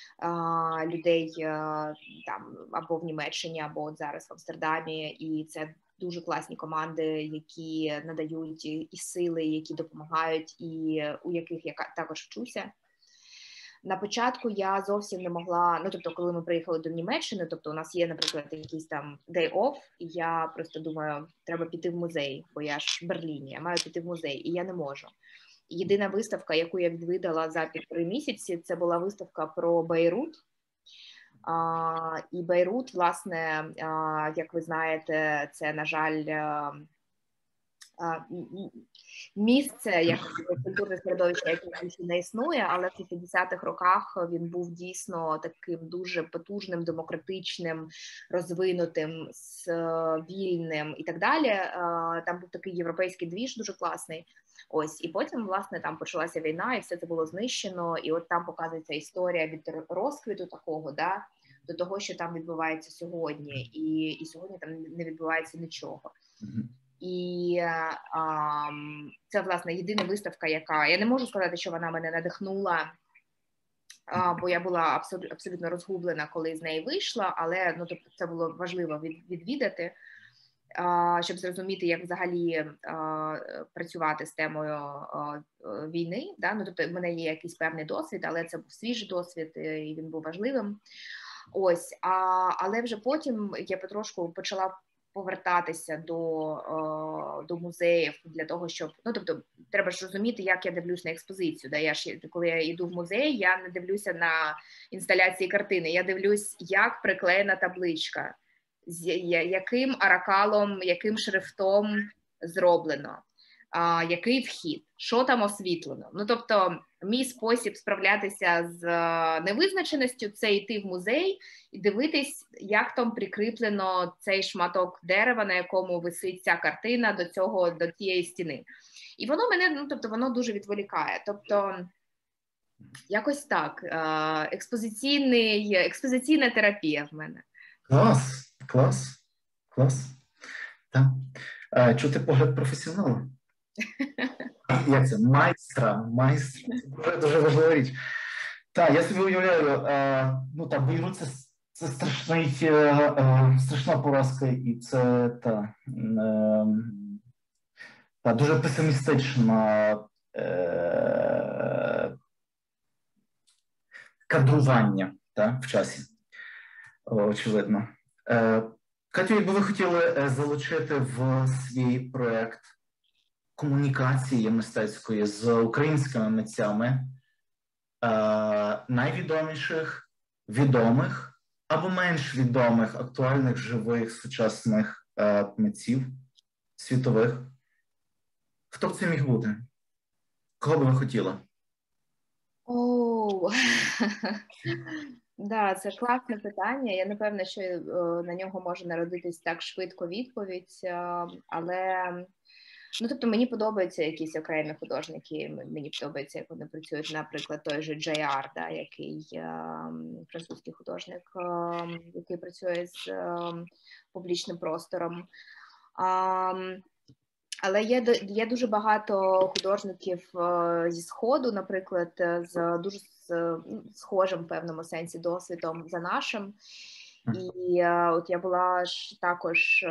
Там або в Німеччині, або от зараз в Амстердамі, і це дуже класні команди, які надають і сили, які допомагають, і у яких я також вчуся. На початку я зовсім не могла, тобто, коли ми приїхали до Німеччини, тобто у нас є, наприклад, якийсь там day off, і я просто думаю, треба піти в музей, бо я ж в Берліні, я маю піти в музей, і я не можу. Єдина виставка, яку я відвідала за 1,5 місяці, це була виставка про Бейрут. І Бейрут, власне, як ви знаєте, це, на жаль, місце, як культурне середовище, яке більше не існує, але в 50-х роках він був дійсно таким дуже потужним, демократичним, розвинутим, вільним і так далі. Там був такий європейський двіж дуже класний. Ось, і потім, власне, там почалася війна, і все це було знищено, і от там показується історія від розквіту такого, да, до того, що там відбувається сьогодні, і сьогодні там не відбувається нічого. І це, власне, єдина виставка, яка... Я не можу сказати, що вона мене надихнула, бо я була абсолютно розгублена, коли з неї вийшла, але тобто, це було важливо відвідати, щоб зрозуміти, як взагалі працювати з темою війни. Да? Тобто, в мене є якийсь певний досвід, але це був свіжий досвід, і він був важливим. Ось, але вже потім я потрошку почала повертатися до музеїв для того, щоб, тобто, треба ж розуміти, як я дивлюсь на експозицію. Да? Коли я йду в музей, я не дивлюся на інсталяції картини, я дивлюсь, як приклеєна табличка, з яким аракалом, яким шрифтом зроблено, який вхід, що там освітлено. Тобто, мій спосіб справлятися з невизначеністю – це йти в музей і дивитись, як там прикріплено цей шматок дерева, на якому висить ця картина до тієї стіни. І воно мене, тобто, воно дуже відволікає. Тобто, якось так, експозиційна терапія в мене. Клас. Так. Чути погляд професіонала? Як це? Майстра. Це дуже важлива річ. Так, я собі уявляю, Бейрут – це страшна поразка, і це дуже песимістична кадрування в часі, очевидно. Катю, якби ви хотіли залучити в свій проєкт комунікації мистецької з українськими митцями, найвідоміших, відомих або менш відомих, актуальних, живих, сучасних митців світових, хто б це міг бути? Кого би ви хотіли? Да, це класне питання. Я не певна, що на нього може народитись так швидко відповідь, але тобто мені подобаються якісь окремі художники, мені подобається, як вони працюють, наприклад, той же J.R., да, який французький художник, який працює з публічним простором. Але є дуже багато художників зі Сходу, наприклад, з дуже схожим в певному сенсі досвідом за нашим. І от я була ж також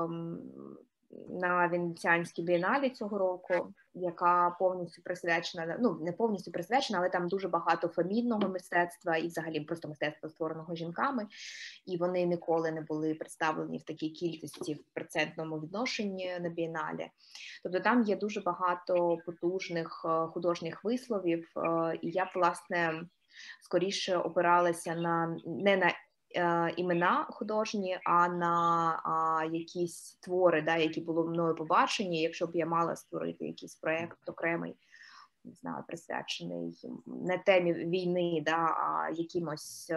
на Венеціанській бієналі цього року, яка повністю присвячена, ну не повністю присвячена, але там дуже багато фемінного мистецтва і взагалі просто мистецтва, створеного жінками, і вони ніколи не були представлені в такій кількості в процентному відношенні на бієналі. Тобто там є дуже багато потужних художніх висловів, і я, власне, скоріше опиралася не на імена художні, а на якісь твори, да, які були мною побачені. Якщо б я мала створити якийсь проєкт окремий, не знаю, присвячений не темі війни, да, а якимось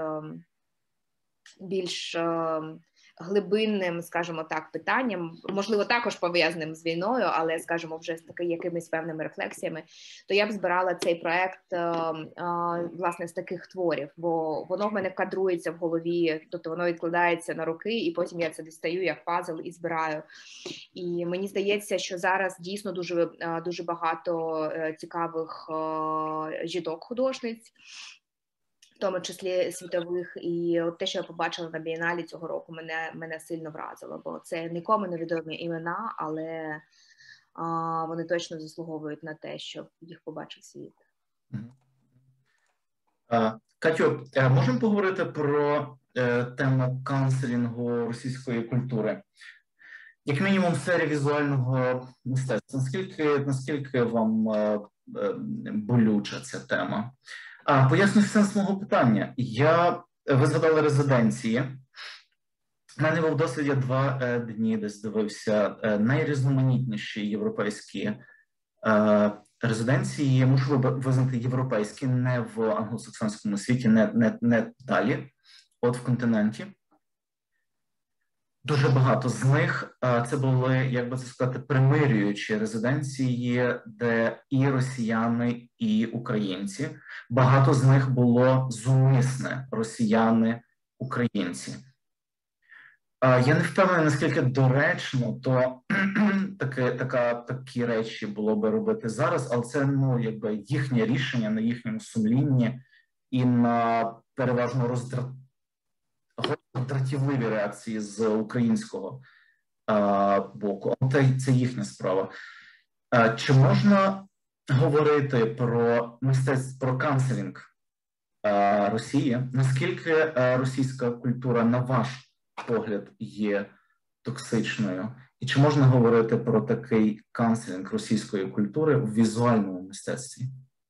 більш глибинним, скажімо так, питанням, можливо, також пов'язаним з війною, але, скажімо, вже з такими якимись певними рефлексіями, то я б збирала цей проект, власне, з таких творів, бо воно в мене кадрується в голові, тобто воно відкладається на роки, і потім я це дістаю як пазл і збираю. І мені здається, що зараз дійсно дуже багато цікавих жінок-художниць, в тому числі світових, і от те, що я побачила на бієналі цього року, мене сильно вразило, бо це нікому не відомі імена, але вони точно заслуговують на те, щоб їх побачив світ. Катю, можемо поговорити про тему канцелінгу російської культури? Як мінімум в сфері візуального мистецтва. Наскільки вам болюча ця тема? Поясню сенс мого питання. Ви згадали резиденції. У мене був досвід, я 2 дні десь дивився найрізноманітніші європейські резиденції. Мушу визнати європейські, не в англосаксонському світі, не далі, от в континенті. Дуже багато з них це були, як би це сказати, примирюючі резиденції, де і росіяни, і українці. Багато з них було зумисне росіяни-українці. Я не впевнений, наскільки доречно то такі речі було би робити зараз, але це якби їхнє рішення на їхньому сумлінні і на переважно дратівливі реакції з українського боку. Це їхня справа. Чи можна говорити про мистецтво, про канцелінг Росії? Наскільки російська культура, на ваш погляд, є токсичною? І чи можна говорити про такий канцелінг російської культури в візуальному мистецтві?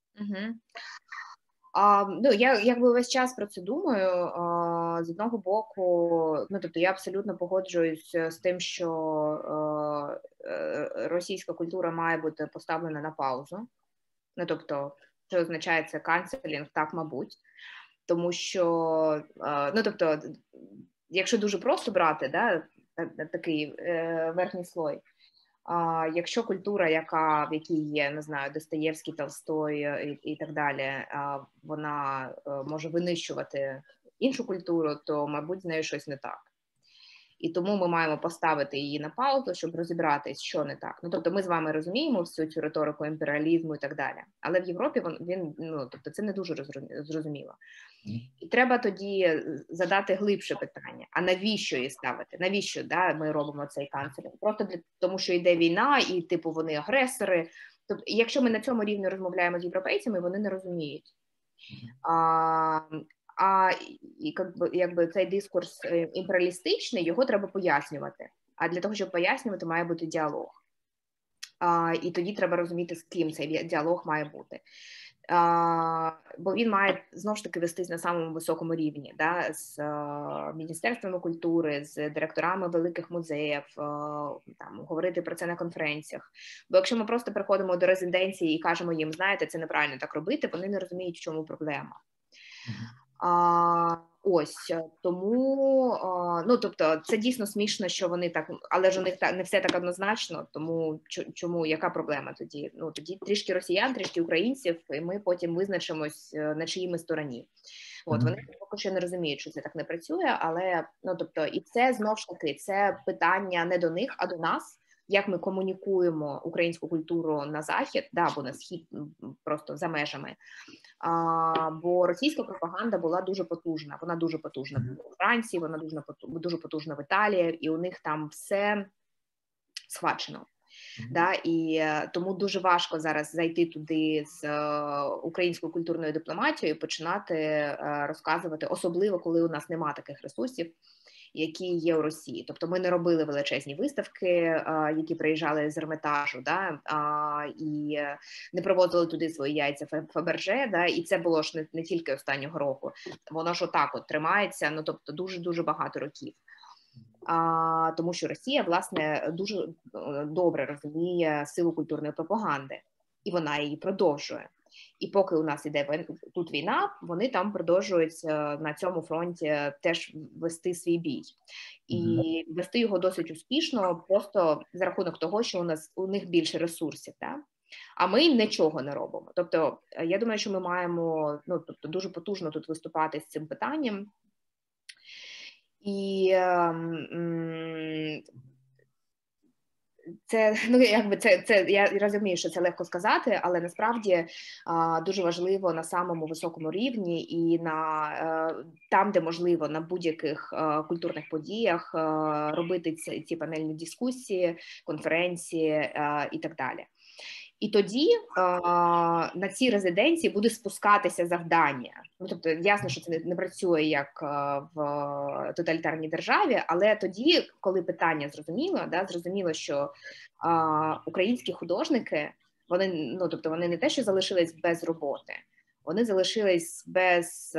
Я якби весь час про це думаю. З одного боку, тобто я абсолютно погоджуюсь з тим, що російська культура має бути поставлена на паузу. Тобто, що означає це канцелінг, так, мабуть. Тому що, тобто, якщо дуже просто брати, да, такий верхній слой, якщо культура, в якій є, не знаю, Достоєвський, Толстой і так далі, вона може винищувати іншу культуру, то, мабуть, з нею щось не так. І тому ми маємо поставити її на паузу, щоб розібратись, що не так. Тобто ми з вами розуміємо всю цю риторику імперіалізму і так далі. Але в Європі тобто це не дуже зрозуміло. І треба тоді задати глибше питання. А навіщо її ставити? Навіщо ми робимо цей канцелінг? Просто тому, що йде війна і, типу, вони агресори. Тобто, якщо ми на цьому рівні розмовляємо з європейцями, вони не розуміють. Якби цей дискурс імперіалістичний, його треба пояснювати. А для того, щоб пояснювати, має бути діалог. І тоді треба розуміти, з ким цей діалог має бути. Бо він має, знову ж таки, вестись на самому високому рівні, да, з міністерствами культури, з директорами великих музеїв, там, говорити про це на конференціях. Бо якщо ми просто приходимо до резиденції і кажемо їм, знаєте, це неправильно так робити, вони не розуміють, в чому проблема. Ось, тому, тобто, це дійсно смішно, що вони так, але ж у них не все так однозначно, тому чому, яка проблема тоді? Тоді трішки росіян, трішки українців, і ми потім визначимось, на чиїй ми стороні. Вони поки що не розуміють, що це так не працює, але, тобто, і це, знов ж таки, це питання не до них, а до нас, як ми комунікуємо українську культуру на захід, да, або на схід, просто за межами. Бо російська пропаганда була дуже потужна. Вона дуже потужна у Франції, вона дуже потужна в Італії, і у них там все схвачено. Да, і тому дуже важко зараз зайти туди з українською культурною дипломатією і починати розказувати, особливо коли у нас немає таких ресурсів, які є у Росії. Тобто ми не робили величезні виставки, які приїжджали з Ермітажу, да, і не привозили туди свої яйця Фаберже, да, і це було ж не тільки останнього року, воно ж отак от тримається, ну тобто дуже-дуже багато років. Тому що Росія, власне, дуже добре розуміє силу культурної пропаганди, і вона її продовжує. І поки у нас іде тут війна, вони там продовжують на цьому фронті теж вести свій бій. І вести його досить успішно, просто за рахунок того, що у них більше ресурсів. Да? А ми нічого не робимо. Тобто, я думаю, що ми маємо дуже потужно тут виступати з цим питанням. І це, я розумію, що це легко сказати, але насправді дуже важливо на самому високому рівні і там, де можливо, на будь-яких культурних подіях робити ці панельні дискусії, конференції і так далі. І тоді на цій резиденції буде спускатися завдання. Тобто, ясно, що це не працює як в тоталітарній державі, але тоді, коли питання зрозуміло, що українські художники, вони не те, що залишились без роботи, вони залишились без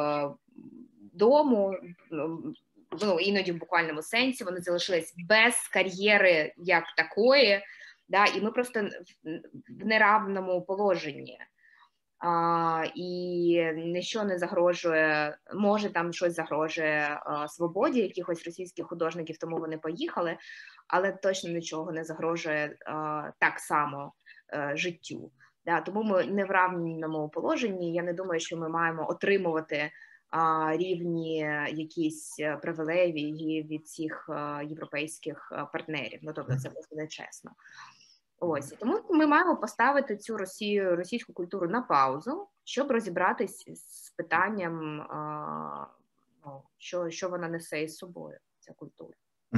дому, іноді в буквальному сенсі, вони залишились без кар'єри як такої, да, і ми просто в неравному положенні. І ніщо не загрожує, може там щось загрожує свободі якихось російських художників, тому вони поїхали, але точно нічого не загрожує так само життю. Да, тому ми не в равному положенні, я не думаю, що ми маємо отримувати рівні якісь привілеї від цих європейських партнерів. Тобто це просто нечесно. Ось, тому ми маємо поставити цю російську культуру на паузу, щоб розібратись з питанням, що вона несе із собою, ця культура.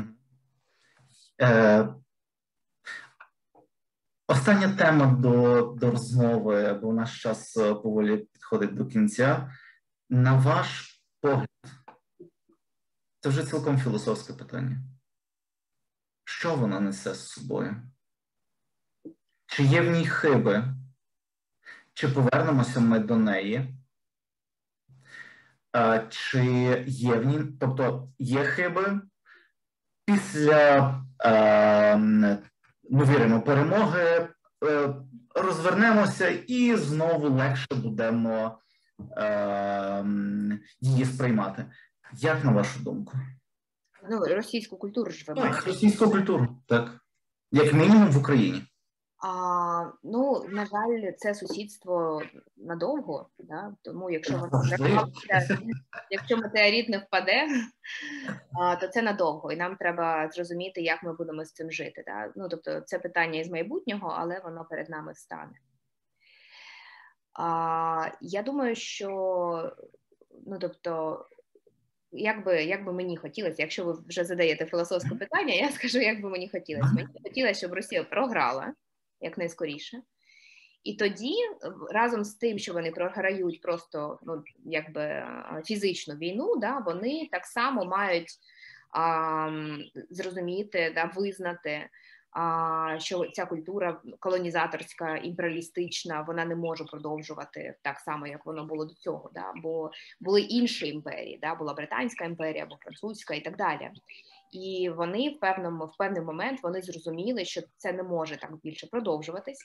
Остання тема до розмови, бо наш час поволі підходить до кінця. На ваш погляд, це вже цілком філософське питання. Що вона несе з собою? Чи є в ній хиби? Чи повернемося ми до неї? Чи є в ній, тобто є хиби? Після, ми віримо, перемоги, розвернемося і знову легше будемо її сприймати. Як на вашу думку? Російську культуру ж ви маєте. Так, російську культуру, так. Як мінімум в Україні. На жаль, це сусідство надовго, да? Тому якщо метеорит не впаде, то це надовго, і нам треба зрозуміти, як ми будемо з цим жити. Да? Тобто це питання із майбутнього, але воно перед нами стане. Я думаю, що, як би мені хотілося, якщо ви вже задаєте філософське питання, я скажу, як би мені хотілося. Мені хотілося, щоб Росія програла якнайскоріше. І тоді, разом з тим, що вони програють просто фізичну війну, да, вони так само мають зрозуміти, да, визнати, що ця культура колонізаторська, імперіалістична, вона не може продовжувати так само, як воно було до цього. Да, бо були інші імперії, да, була Британська імперія, або Французька і так далі. І вони в певний момент вони зрозуміли, що це не може так більше продовжуватись.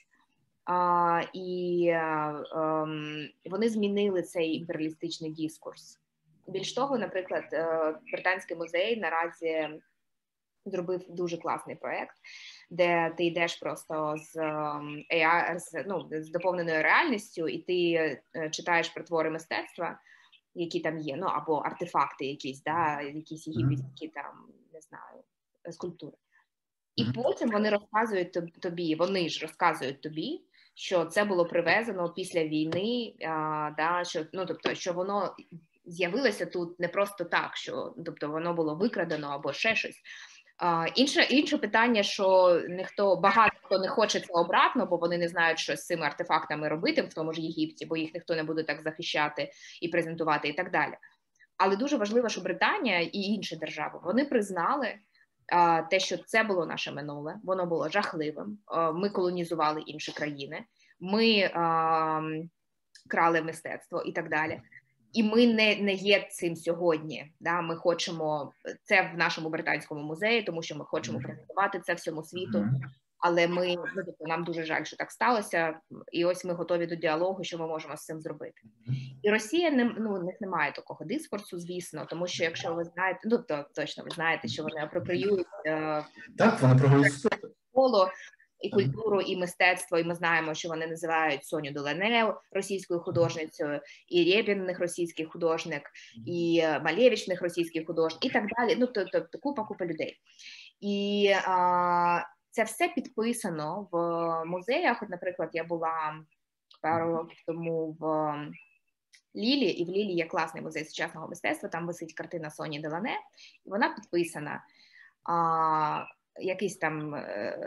І вони змінили цей імперіалістичний дискурс. Більш того, наприклад, Британський музей наразі зробив дуже класний проєкт, де ти йдеш просто з AR, з доповненою реальністю, і ти читаєш про твори мистецтва, які там є, або артефакти якісь, да, якісь єгипетські там, не знаю, скульптури. І потім вони розказують тобі, вони ж розказують тобі, що це було привезено після війни, да, що, ну, тобто, що воно з'явилося тут не просто так, що, тобто, воно було викрадено або ще щось. Інше питання, що багато хто не хоче це обратно, бо вони не знають, що з цими артефактами робити в тому ж Єгипті, бо їх ніхто не буде так захищати і презентувати і так далі. Але дуже важливо, що Британія і інші держави, вони признали те, що це було наше минуле, воно було жахливим, ми колонізували інші країни, ми крали мистецтво і так далі. І ми не є цим сьогодні. Да? Ми хочемо це в нашому британському музеї, тому що ми хочемо презентувати це всьому світу. Але нам дуже жаль, що так сталося. І ось ми готові до діалогу, що ми можемо з цим зробити. І Росія, у них немає такого дискурсу, звісно, тому що якщо ви знаєте, то точно ви знаєте, що вони апроприюють так, вони прогулюють коло, і культуру, і мистецтво, і ми знаємо, що вони називають Соню Долене російською художницею, і Рєпін російський художник, і Малевич російський художник, і так далі. Ну, тобто купа людей. І це все підписано в музеях. От, наприклад, я була пару років тому в Лілі, і в Лілі є класний музей сучасного мистецтва, там висить картина Соні Делане, і вона підписана. Якийсь там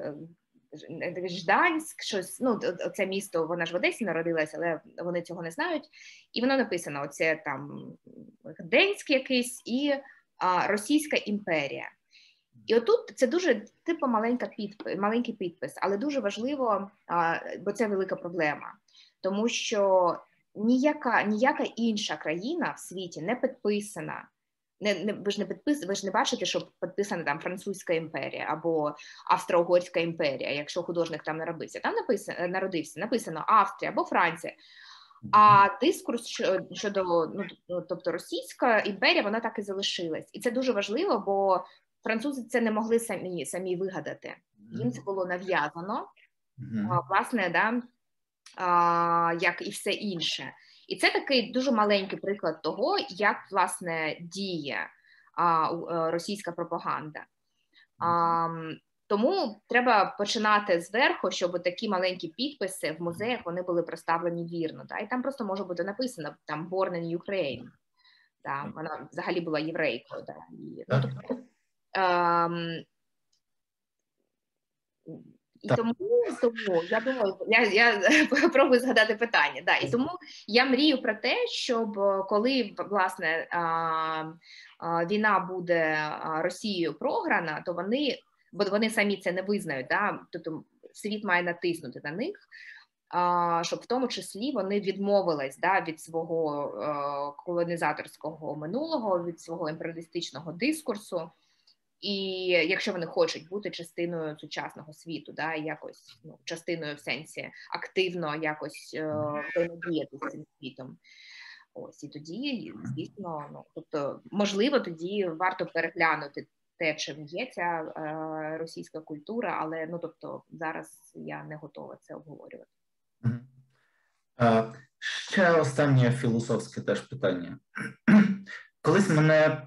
Жданськ, щось, ну, це місто, вона ж в Одесі народилася, але вони цього не знають. І воно написано, оце там Гданськ якийсь і Російська імперія. І отут це дуже типу маленький підпис, але дуже важливо, бо це велика проблема. Тому що ніяка інша країна в світі не підписана. Ви ж не бачите, що підписана там Французька імперія або Австро-Угорська імперія, якщо художник там народився. Там написано Австрія або Франція. А дискурс щодо, тобто Російська імперія, вона так і залишилась. І це дуже важливо, бо французи це не могли самі вигадати. Їм це було нав'язано, власне, да, як і все інше. І це такий дуже маленький приклад того, як, власне, діє російська пропаганда. Тому треба починати зверху, щоб такі маленькі підписи в музеях, вони були проставлені вірно. Да? І там просто може бути написано, там Born in Ukraine. Да? Вона взагалі була єврейкою. Да? І тому я думаю, я пробую згадати питання. Да. І тому я мрію про те, щоб коли, власне, війна буде Росією програна, то бо вони самі це не визнають, да? Тобто світ має натиснути на них, щоб в тому числі вони відмовились, да, від свого колонізаторського минулого, від свого імперіалістичного дискурсу. І якщо вони хочуть бути частиною сучасного світу, да, якось частиною в сенсі активно якось взаємодіяти з цим світом. Ось, і тоді, звісно, тобто, можливо, тоді варто переглянути те, чим є ця російська культура, але, тобто, зараз я не готова це обговорювати. Ще останнє філософське теж питання. Колись мене...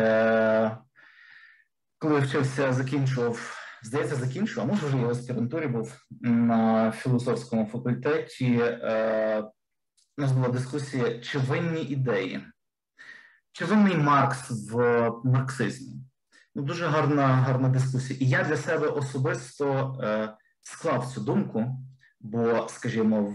Коли я вчився, закінчував, а може вже я в аспірантурі був на філософському факультеті, у нас була дискусія, чи винні ідеї, чи винний Маркс в марксизмі. Дуже гарна дискусія. І я для себе особисто склав цю думку, бо, скажімо,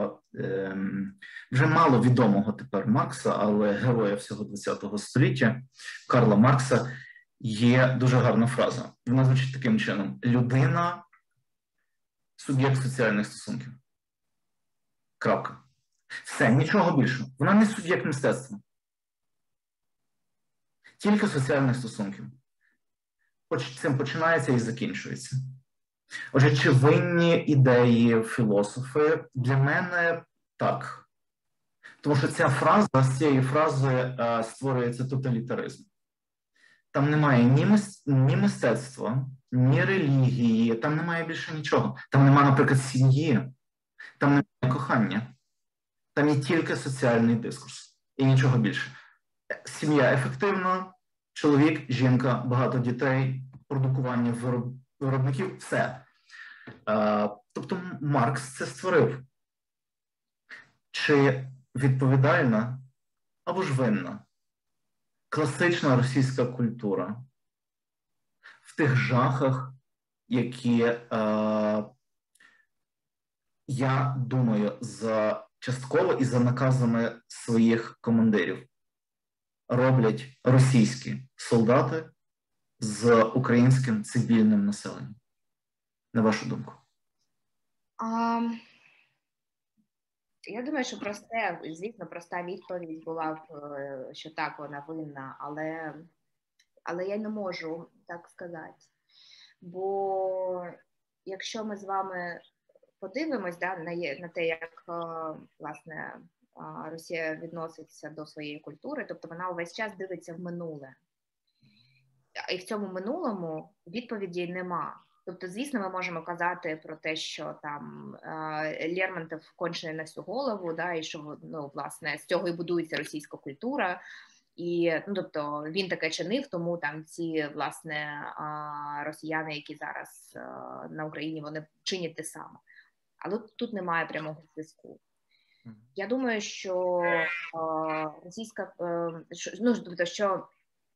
вже мало відомого тепер Маркса, але героя всього ХХ століття, Карла Маркса, є дуже гарна фраза. Вона звучить таким чином. Людина – суб'єкт соціальних стосунків. Крапка. Все, нічого більше. Вона не суб'єкт мистецтва. Тільки соціальних стосунків. Цим починається і закінчується. Отже, чи винні ідеї філософи? Для мене так. Тому що з цієї фрази створюється тоталітаризм. Там немає ні мистецтва, ні релігії, там немає більше нічого. Там немає, наприклад, сім'ї, там немає кохання. Там є тільки соціальний дискурс і нічого більше. Сім'я ефективна, чоловік, жінка, багато дітей, продукування виробників, все. Тобто Маркс це створив. Чи відповідальна або ж винна класична російська культура в тих жахах, які, я думаю, частково і за наказами своїх командирів роблять російські солдати з українським цивільним населенням? На вашу думку? Я думаю, що проста відповідь була б, що так, вона винна, але я не можу так сказати. Бо якщо ми з вами подивимось на те, як, власне, Росія відноситься до своєї культури, тобто вона увесь час дивиться в минуле. І в цьому минулому відповіді нема. Тобто, звісно, ми можемо казати про те, що там Лермонтов кончений на всю голову, да, і що, ну, власне, з цього і будується російська культура. І, ну, тобто, він таке чинив, тому там ці, власне, росіяни, які зараз на Україні, вони чинять те саме. Але тут немає прямого зв'язку. Я думаю, що російська, ну, тобто, що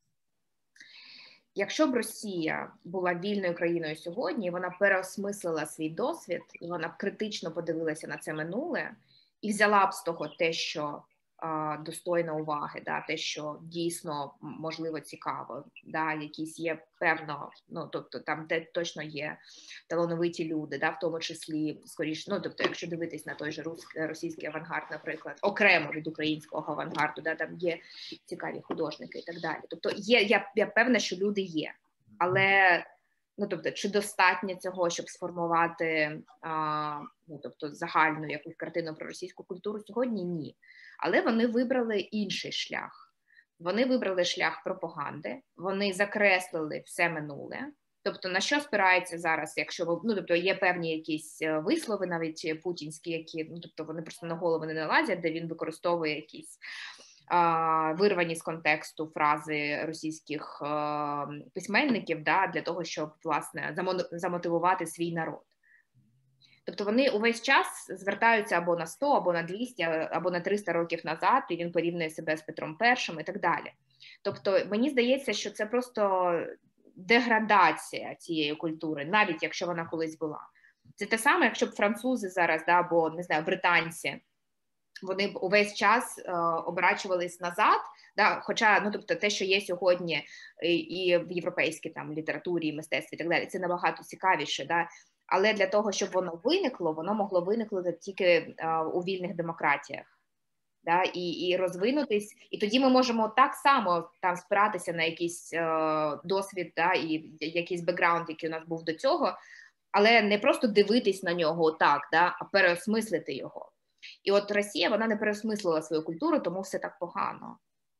якщо б Росія була вільною країною сьогодні, вона переосмислила свій досвід, і вона б критично подивилася на це минуле, і взяла б з того те, що достойно уваги, да, те, що дійсно, можливо, цікаво, да, якісь є певно, ну, тобто там точно є талановиті люди, да, в тому числі, скоріше, ну, тобто, якщо дивитись на той же російський авангард, наприклад, окремо від українського авангарду, да, там є цікаві художники і так далі. Тобто я певна, що люди є, але, ну, тобто, чи достатньо цього, щоб сформувати, ну, тобто, загальну якусь картину про російську культуру сьогодні? Ні. Але вони вибрали інший шлях. Вони вибрали шлях пропаганди, вони закреслили все минуле. Тобто, на що спирається зараз, якщо, ну, тобто, є певні якісь вислови, навіть путінські, які, ну, тобто, вони просто на голову не налазять, де він використовує якісь вирвані з контексту фрази російських письменників, да, для того, щоб, власне, замотивувати свій народ. Тобто вони увесь час звертаються або на 100, або на 200, або на 300 років назад, і він порівнює себе з Петром І і так далі. Тобто мені здається, що це просто деградація цієї культури, навіть якщо вона колись була. Це те саме, якщо б французи зараз, да, або, не знаю, британці, вони б увесь час оборачувались назад, да, хоча, ну, тобто, те, що є сьогодні і в європейській там літературі, і мистецтві, і так далі, це набагато цікавіше, да. Але для того, щоб воно виникло, воно могло виникнути тільки у вільних демократіях, да, і розвинутись. І тоді ми можемо так само там спиратися на якийсь досвід, да, і якийсь бекграунд, який у нас був до цього, але не просто дивитись на нього так, да, а переосмислити його. І от Росія, вона не переосмислила свою культуру, тому все так погано.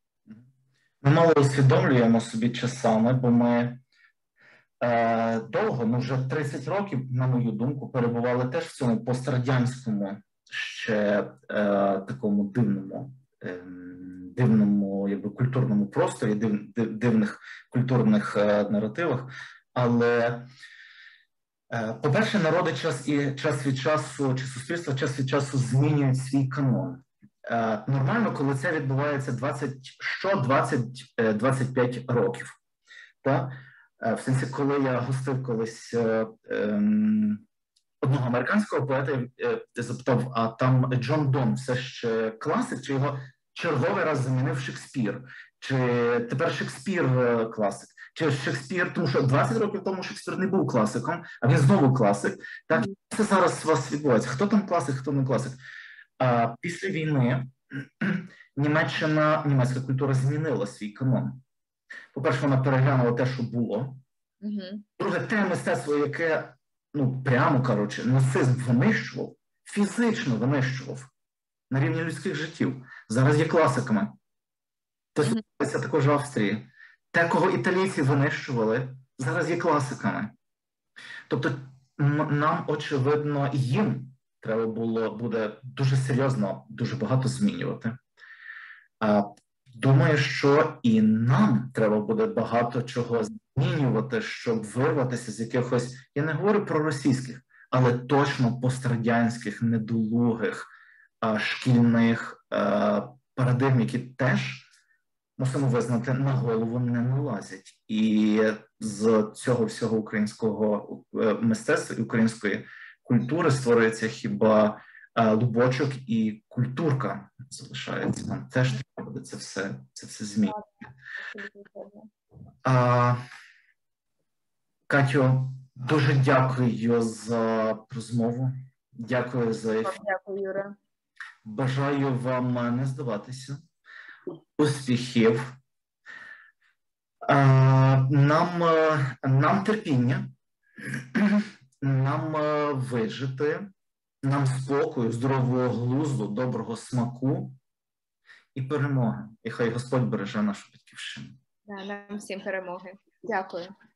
Ми мало усвідомлюємо собі часами, бо ми довго, ну вже 30 років, на мою думку, перебували теж в цьому пострадянському ще такому дивному якби, культурному просторі, дивних культурних наративах. Але, по-перше, народи час від часу, чи суспільство час від часу змінюють свій канон. Нормально, коли це відбувається 20-25 років. Так? В сенсі, коли я гостив колись одного американського поета, я запитав, а там Джон Дон все ще класик, чи його черговий раз замінив Шекспір? Чи тепер Шекспір класик? Чи Шекспір, тому що 20 років тому Шекспір не був класиком, а він знову класик. Так, це зараз у вас відбувається. Хто там класик, хто не класик? Після війни німецька культура змінила свій канон. По-перше, вона переглянула те, що було. Друге, те мистецтво, яке, ну, прямо, коротше, нацизм винищував, фізично винищував на рівні людських життів. Зараз є класиками. Це стосується також в Австрії. Те, кого італійці винищували, зараз є класиками. Тобто нам, очевидно, їм треба буде дуже серйозно, дуже багато змінювати. думаю, що і нам треба буде багато чого змінювати, щоб вирватися з якихось, я не говорю про російських, але точно пострадянських, недолугих, шкільних парадигм, які теж, мусимо визнати, на голову не налазять. І з цього всього українського мистецтва і української культури створюється хіба лубочок і культурка залишається. Нам теж треба буде це все змінити. Катю, дуже дякую за розмову. Дякую за ефір. Дякую, Юра. Бажаю вам не здаватися. Успіхів. Нам терпіння, нам вижити, нам спокою, здорового глузду, доброго смаку і перемоги. І хай Господь береже нашу батьківщину. Нам всім перемоги. Дякую.